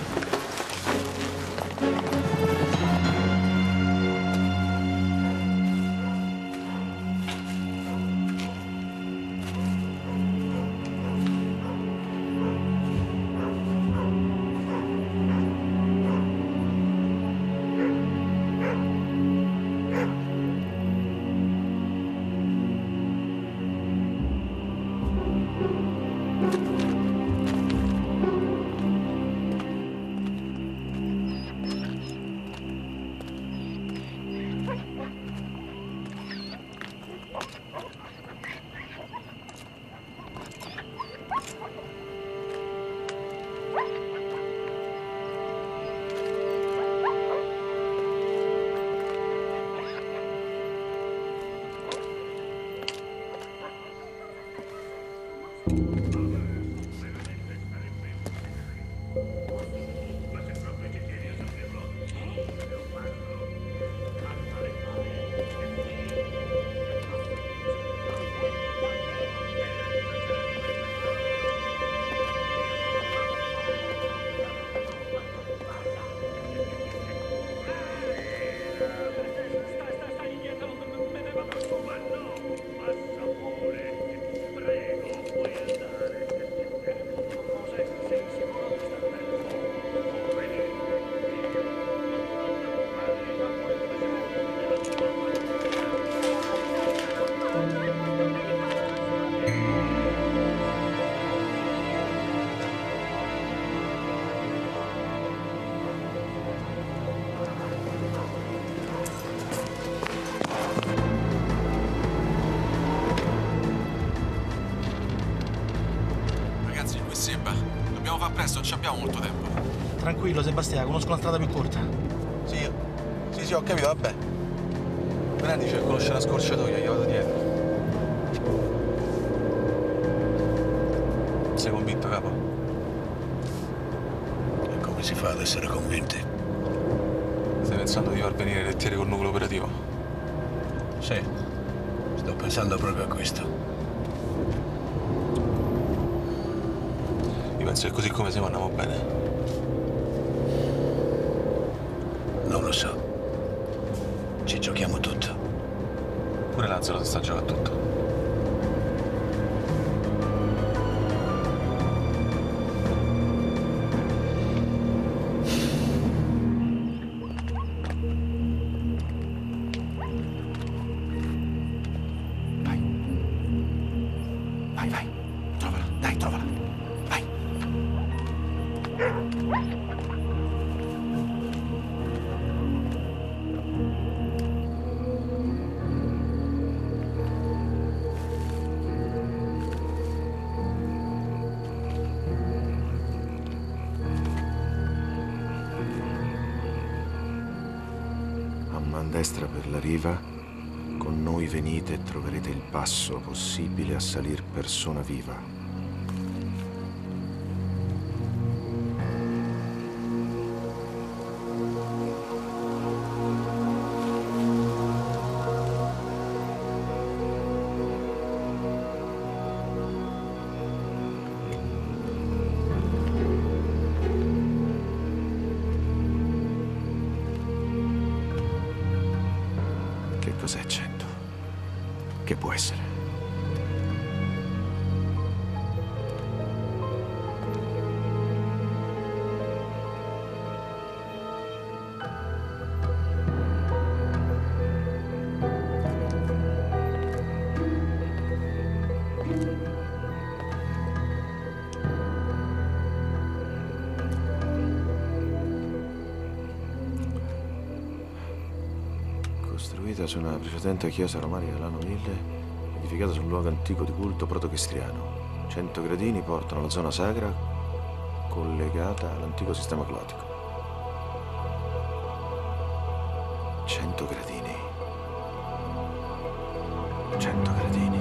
Dobbiamo far presto, non ci abbiamo molto tempo. Tranquillo, Sebastiano, conosco una strada più corta. Sì, ho capito, vabbè. Prendi, cerco conosce la scorciatoia, gli vado dietro. Sei convinto, capo? E come si fa ad essere convinti? Stai pensando di far venire i lettieri col nucleo operativo? Sì, sto pensando proprio a questo. Io penso che così come siamo andiamo bene. Non lo so. Ci giochiamo tutto. Pure Lazzaro si sta giocando tutto. Vai, trovala, dai, trovala. Vai. A man destra per la riva. Con noi venite e troverete il passo possibile a salir persona viva. Che cos'è 100? Che può essere? Costruita su una precedente chiesa romanica dell'anno 1000, edificata su un luogo antico di culto protocristiano. 100 gradini portano alla zona sacra collegata all'antico sistema clotico. 100 gradini. 100 gradini.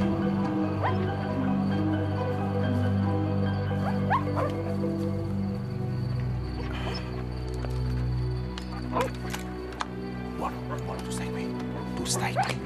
Buono, tu stai qui. Tu stai qui.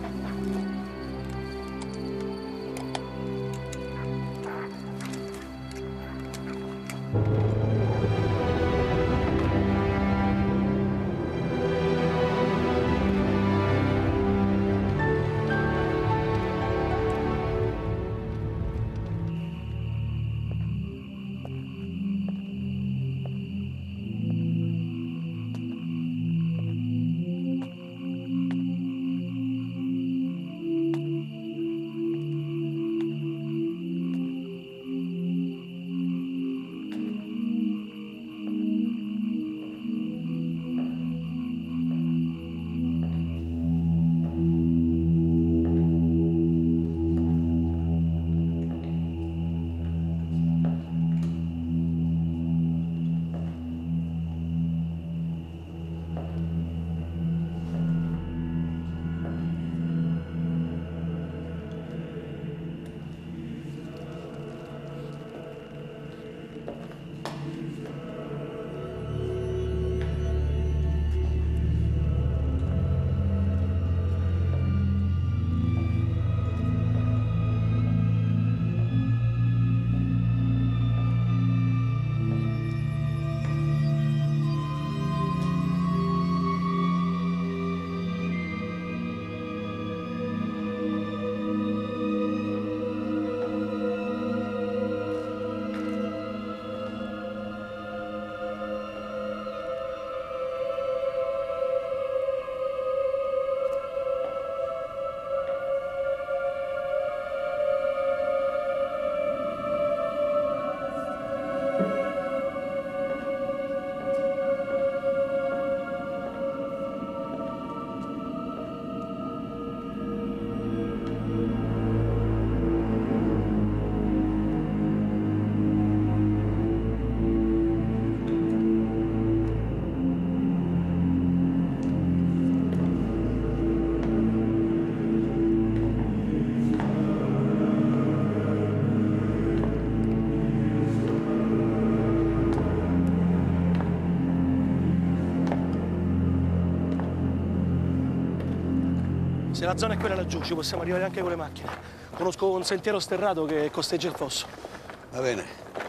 Se la zona è quella laggiù, ci possiamo arrivare anche con le macchine. Conosco un sentiero sterrato che costeggia il fosso. Va bene.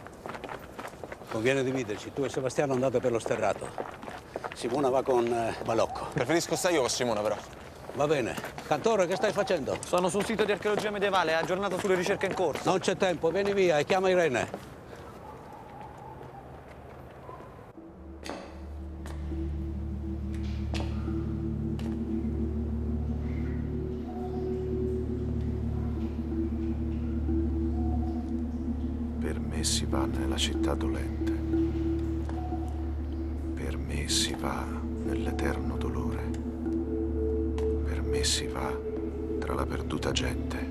Conviene dividerci. Tu e Sebastiano andate per lo sterrato. Simona va con Balocco. Preferisco stare io con Simona, però. Va bene. Cantore, che stai facendo? Sono sul sito di archeologia medievale, aggiornato sulle ricerche in corso. Non c'è tempo, vieni via e chiama Irene. Per me si va nella città dolente. Per me si va nell'eterno dolore. Per me si va tra la perduta gente.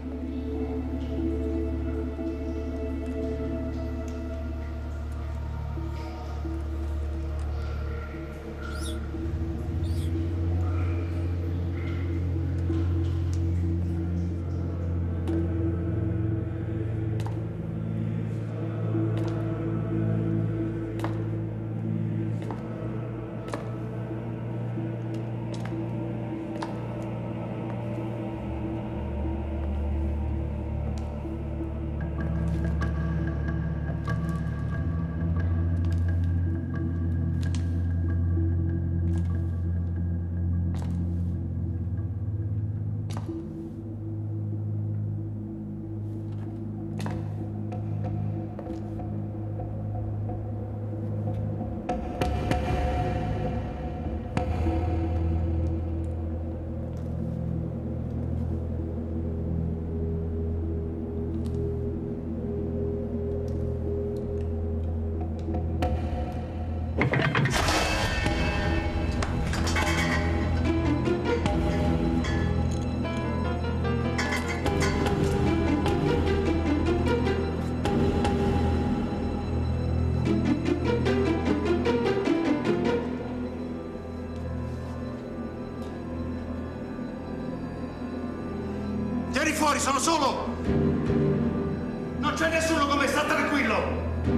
fuori, sono solo! Non c'è nessuno con me, sta tranquillo!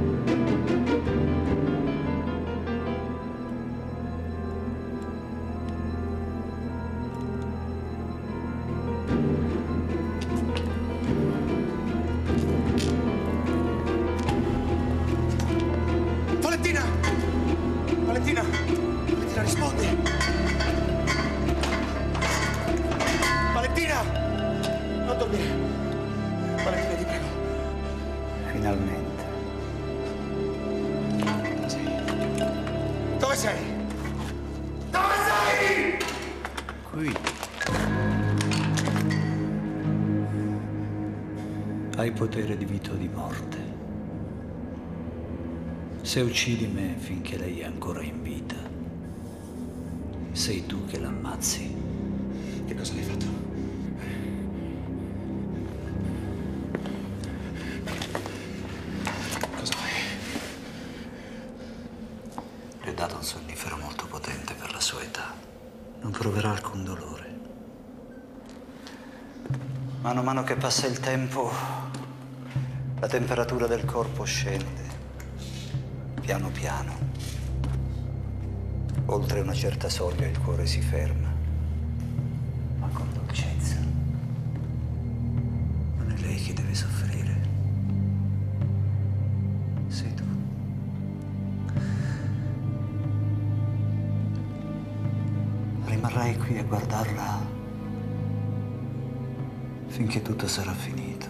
Valentina! Valentina! Valentina, rispondi! Valentina! Non dormire! Valentina, ti prego! Finalmente. Dove sei? Dove sei? Qui. Hai potere di vita o di morte. Se uccidi me finché lei è ancora in vita, sei tu che l'ammazzi. Che cosa le hai fatto? Cosa fai? Le ho dato un sonnifero molto potente per la sua età. Non proverà alcun dolore. Mano a mano che passa il tempo, la temperatura del corpo scende. Piano piano. Oltre una certa soglia il cuore si ferma, ma con dolcezza. Non è lei che deve soffrire. Sei tu. Rimarrai qui a guardarla finché tutto sarà finito.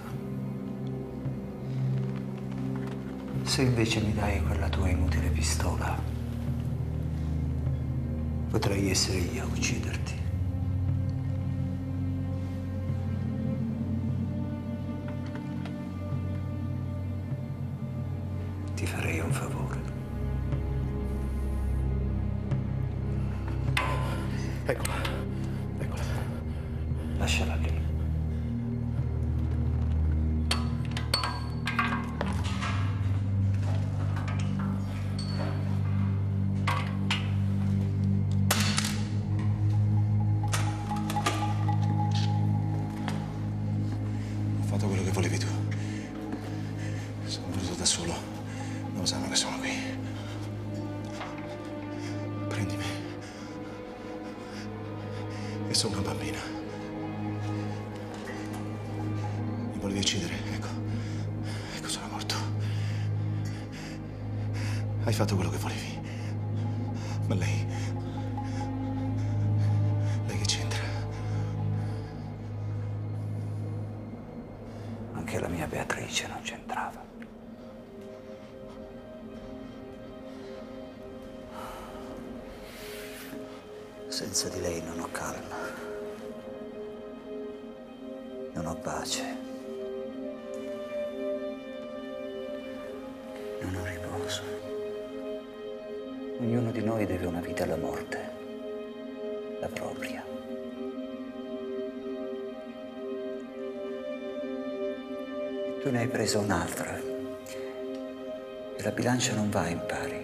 Se invece mi dai quella tua inutile pistola, potrei essere io a ucciderti. Ti farei un favore. Eccola. Eccola. Lasciala lì. Sono una bambina. Mi volevi uccidere, ecco. Ecco, sono morto. Hai fatto quello che volevi. Ma lei... lei che c'entra? Anche la mia Beatrice non c'entrava. Senza di lei non ho calma. Non ho pace. Non ho riposo. Ognuno di noi deve una vita alla morte. La propria. Tu ne hai presa un'altra. E la bilancia non va in pari.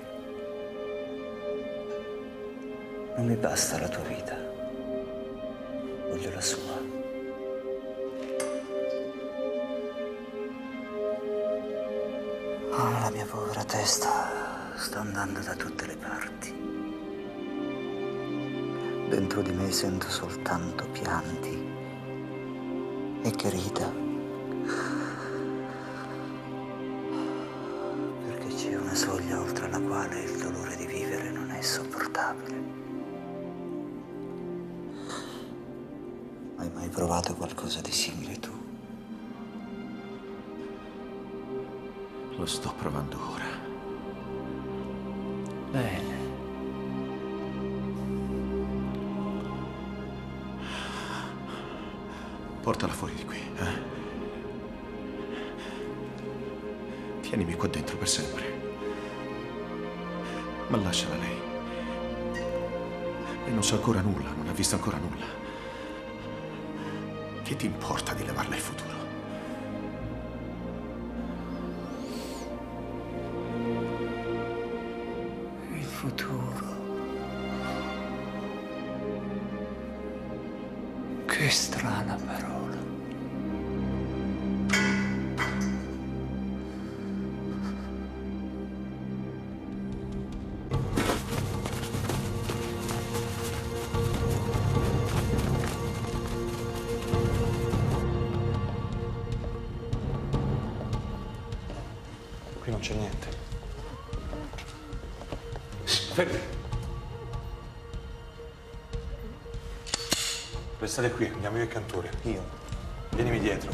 Non mi basta la tua vita. Voglio la sua. Oh, la mia povera testa sta andando da tutte le parti. Dentro di me sento soltanto pianti e grida. Perché c'è una soglia oltre la quale il dolore di vivere non è sopportabile. Hai mai provato qualcosa di simile tu? Lo sto provando ora. Bene. Portala fuori di qui, eh? Tienimi qua dentro per sempre. Ma lasciala lei. E non sa ancora nulla, non ha visto ancora nulla. Che ti importa di levarle il futuro? Il futuro. Che strana parola. c'è niente. Fermi. Restate qui, andiamo io e Cantore. Io? Vienimi dietro.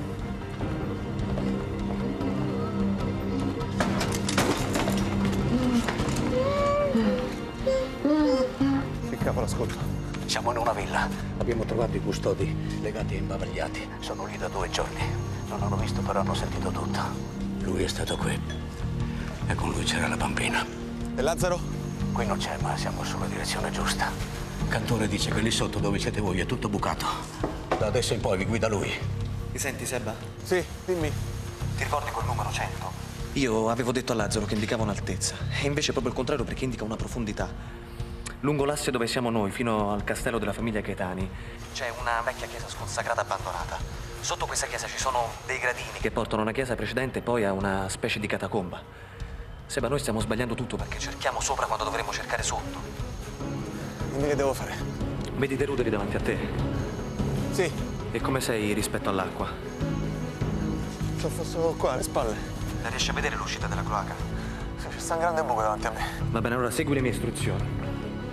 Che cavolo, ascolta. Siamo in una villa. Abbiamo trovato i custodi legati e imbavagliati. Sono lì da 2 giorni. Non hanno visto, però hanno sentito tutto. Lui è stato qui. E con lui c'era la bambina. E Lazzaro? Qui non c'è, ma siamo sulla direzione giusta. Cantore dice che lì sotto dove siete voi è tutto bucato. Da adesso in poi vi guida lui. Mi senti, Seba? Sì, dimmi. Ti ricordi quel numero 100? Io avevo detto a Lazzaro che indicava un'altezza, e invece è proprio il contrario perché indica una profondità. Lungo l'asse dove siamo noi, fino al castello della famiglia Gaetani, c'è una vecchia chiesa sconsacrata abbandonata. Sotto questa chiesa ci sono dei gradini che portano a una chiesa precedente e poi a una specie di catacomba. Seba, noi stiamo sbagliando tutto perché cerchiamo sopra quando dovremmo cercare sotto. Dimmi che devo fare. Vedi dei ruderi davanti a te? Sì. E come sei rispetto all'acqua? Se fossero qua, alle spalle. La riesci a vedere l'uscita della cloaca? Sì, c'è sta un grande buco davanti a me. Va bene, allora segui le mie istruzioni.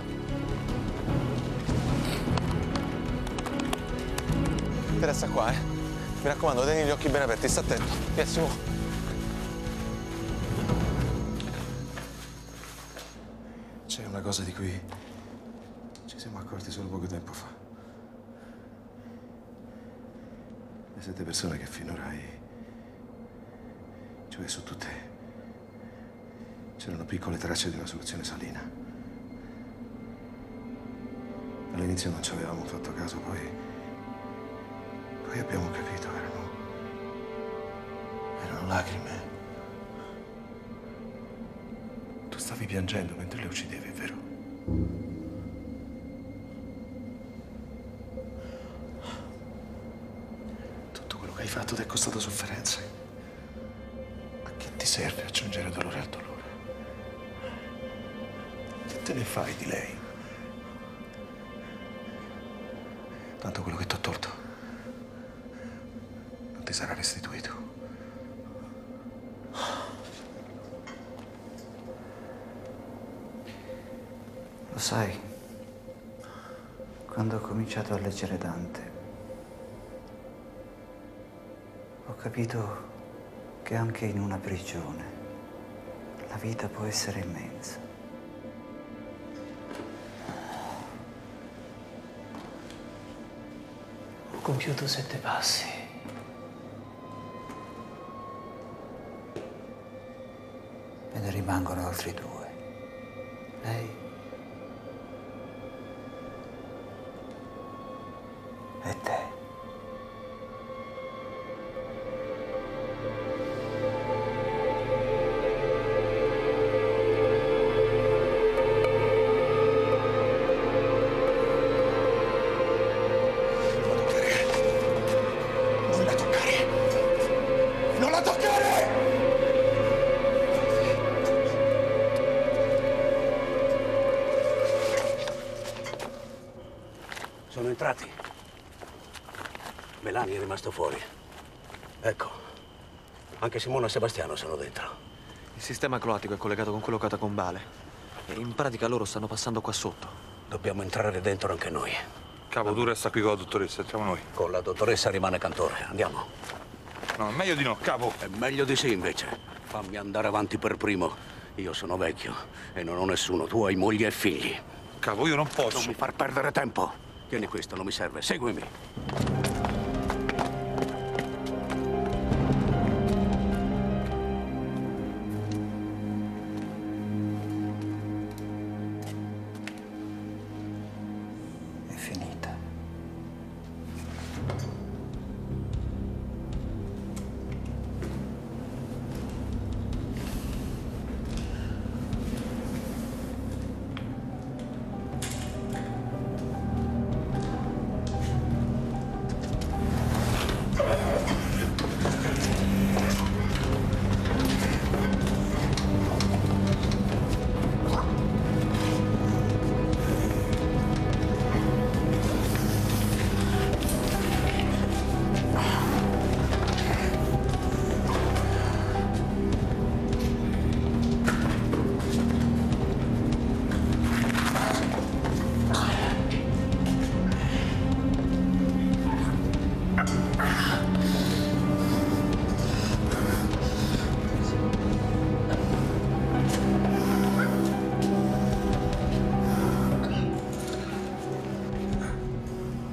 Resta qua, eh. Mi raccomando, tieni gli occhi bene aperti, sta attento. Piessimo. C'è una cosa di cui ci siamo accorti solo poco tempo fa. Le 7 persone che finora cioè su tutte, c'erano piccole tracce di una soluzione salina. All'inizio non ci avevamo fatto caso, poi abbiamo capito, erano lacrime. Tu stavi piangendo mentre le uccidevi, vero? Tutto quello che hai fatto ti è costato sofferenze. A che ti serve aggiungere dolore al dolore? Che te ne fai di lei? Tanto quello che ti ho tolto non ti sarà restituito. Lo sai, quando ho cominciato a leggere Dante, ho capito che anche in una prigione la vita può essere immensa. Ho compiuto 7 passi. E ne rimangono altri 2. Lei e te. Non la toccare! Non la toccare! Sono entrati. Melania è rimasto fuori. Ecco, anche Simona e Sebastiano sono dentro. Il sistema cloatico è collegato con quello catacombale. E in pratica loro stanno passando qua sotto. Dobbiamo entrare dentro anche noi. Capo, tu resta qui con la dottoressa, entriamo noi. Con la dottoressa rimane Cantore. Andiamo. No, meglio di no, capo. È meglio di sì, invece. Fammi andare avanti per primo. Io sono vecchio e non ho nessuno. Tu hai moglie e figli. Capo, io non posso. Non mi far perdere tempo. Tieni questo, non mi serve. Seguimi. È finita.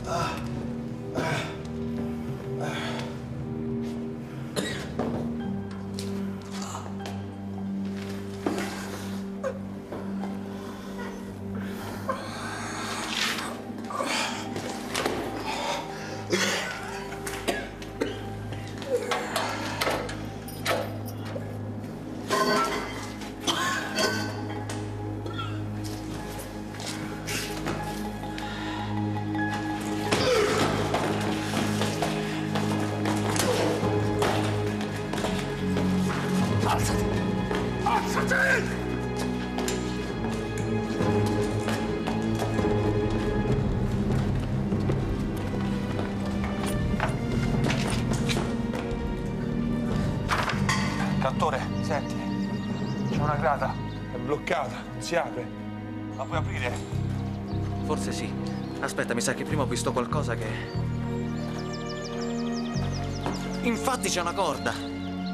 Cantore, senti, c'è una grata, è bloccata, non si apre. La puoi aprire? Forse sì. Aspetta, mi sa che prima ho visto qualcosa che... Infatti c'è una corda!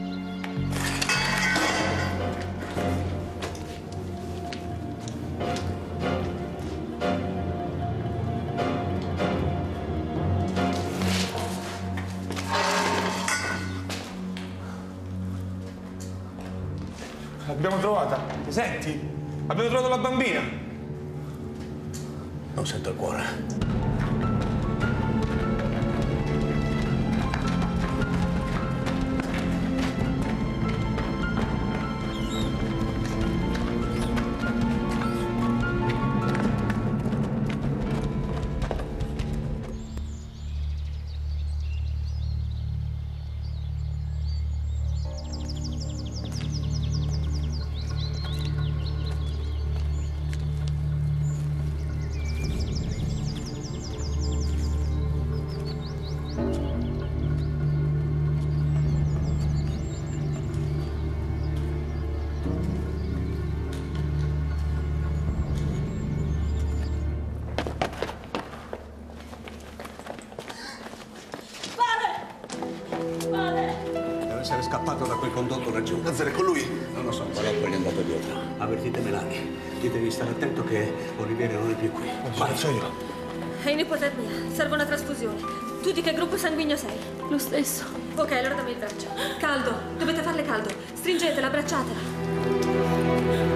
L'abbiamo trovata, senti? Abbiamo trovato la bambina. Non sento il cuore. Essere scappato da quel condotto laggiù. Lazzaro è con lui? Non lo so, però poi gli è andato dietro. Avvertite Melani. Ditevi di stare attento che Olivieri non è più qui. Ma lo so io. È in ipotermia. Serve una trasfusione. Tu di che gruppo sanguigno sei? Lo stesso. Ok, allora dammi il braccio. Caldo. Dovete farle caldo. Stringetela, abbracciatela.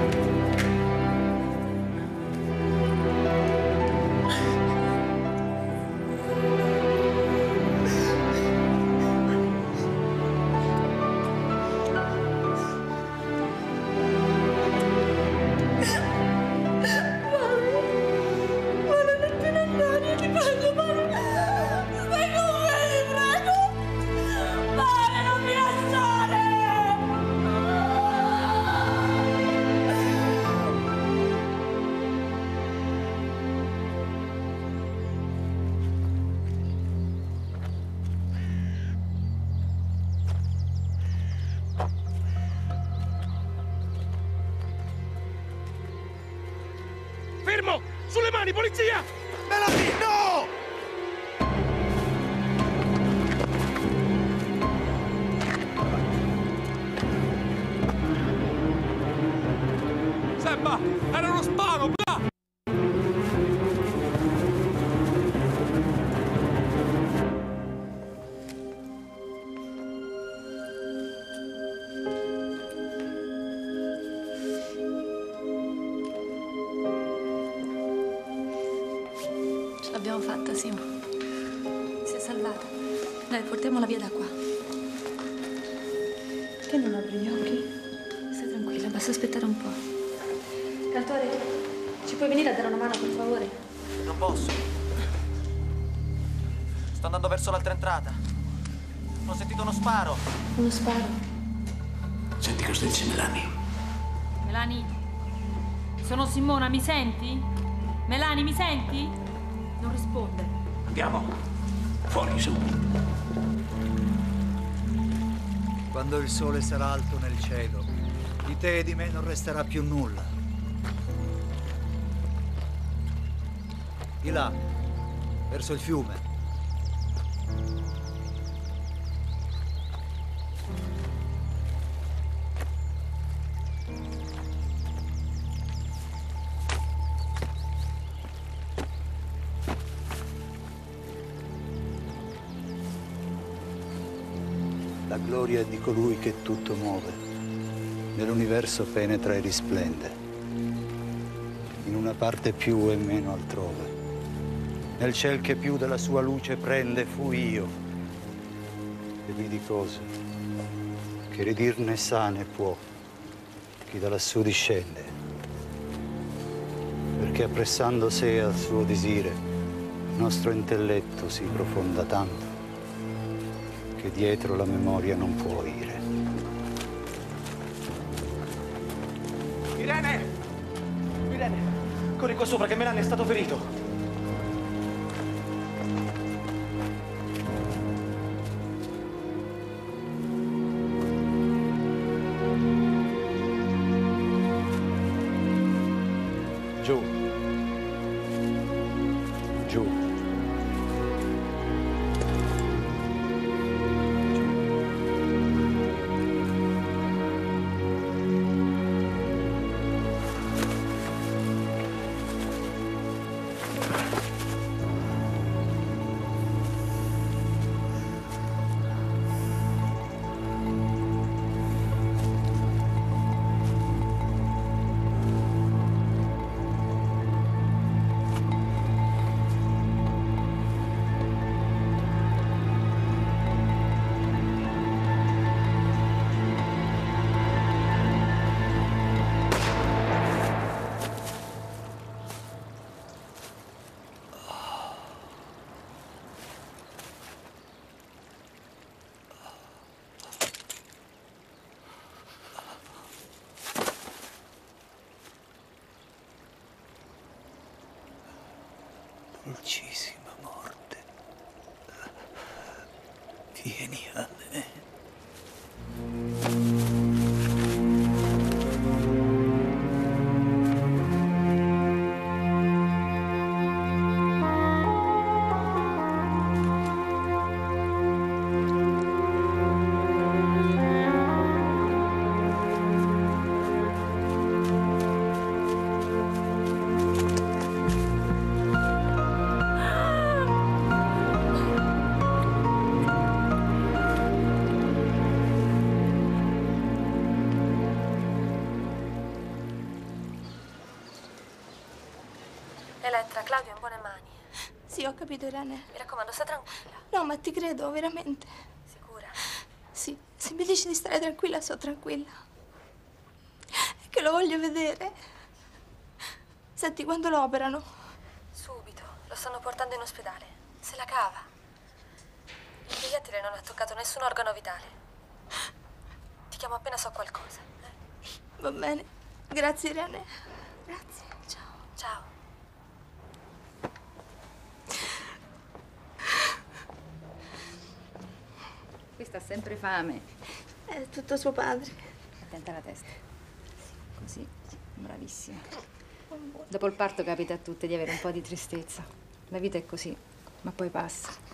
Fermo! Sulle mani, polizia! Melani, no! Sembra! Era uno sparo! Bla! Ce l'abbiamo fatta, Simo. Si è salvata. Dai, portiamola via da qua. Che non apri gli occhi? Stai tranquilla, basta aspettare un po'. Cantore, ci puoi venire a dare una mano, per favore? Non posso. Sto andando verso l'altra entrata. Ho sentito uno sparo. Uno sparo? Senti cosa dice Melani. Melani, sono Simona, mi senti? Melani, mi senti? Non risponde. Andiamo. Fuori, su. Quando il sole sarà alto nel cielo, di te e di me non resterà più nulla. Di là, verso il fiume. La gloria è di colui che tutto muove, nell'universo penetra e risplende, in una parte più e meno altrove. Nel ciel che più della sua luce prende fui io, e vidi cose che ridirne sa ne può chi da lassù discende, perché appressando sé al suo disire, il nostro intelletto si profonda tanto che dietro la memoria non può ire. Irene! Irene, corri qua sopra che Melania è stato ferito. Giù. Giù. Dolcissima morte, vieni a me. Elettra, Claudio è in buone mani. Sì, ho capito, Irene. Mi raccomando, sta tranquilla. No, ma ti credo, veramente. Sicura? Sì, se mi dici di stare tranquilla, sto tranquilla. È che lo voglio vedere. Senti, quando lo operano? Subito. Lo stanno portando in ospedale. Se la cava. Il proiettile non ha toccato nessun organo vitale. Ti chiamo appena so qualcosa. Va bene. Grazie, Irene. Grazie. Ciao. Ciao. Questa ha sempre fame. È tutto suo padre. Attenta alla testa. Così, bravissima. Dopo il parto capita a tutte di avere un po' di tristezza. La vita è così, ma poi passa.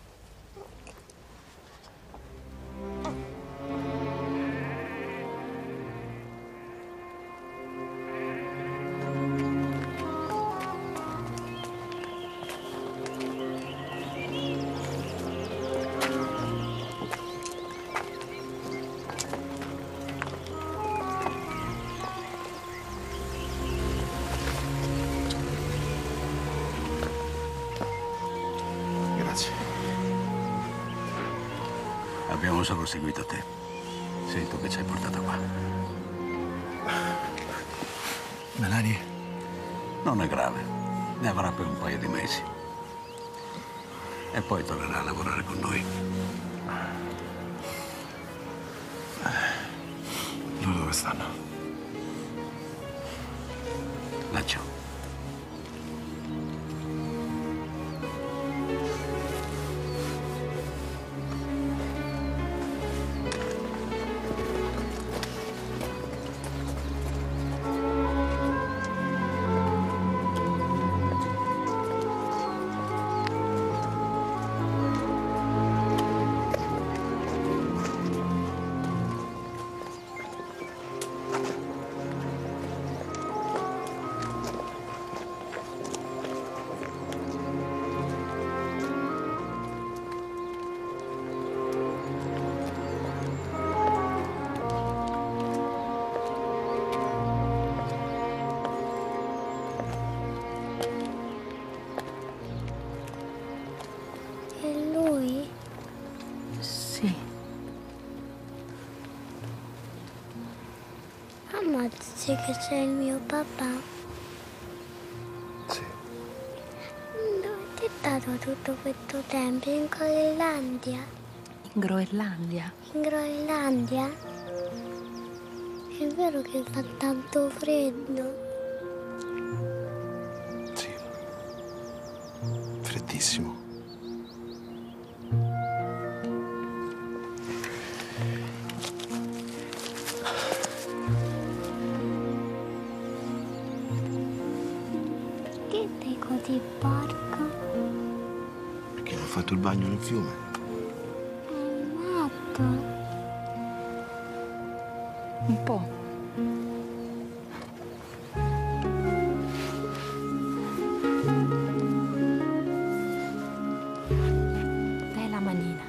Abbiamo solo seguito te. Sei tu che ci hai portato qua. Melanie? Non è grave. Ne avrà per un paio di mesi. E poi tornerà a lavorare con noi. Loro dove stanno? Laggiù. dici che sei il mio papà? Sì. Dove sei stato tutto questo tempo? In Groenlandia? In Groenlandia? In Groenlandia? È vero che fa tanto freddo? Sì. Freddissimo. Perché sei così porco? Perché non ho fatto il bagno nel fiume? Matto? Un po'. Dai la manina.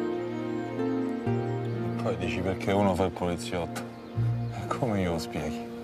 Poi dici perché uno fa il poliziotto. E come glielo spieghi?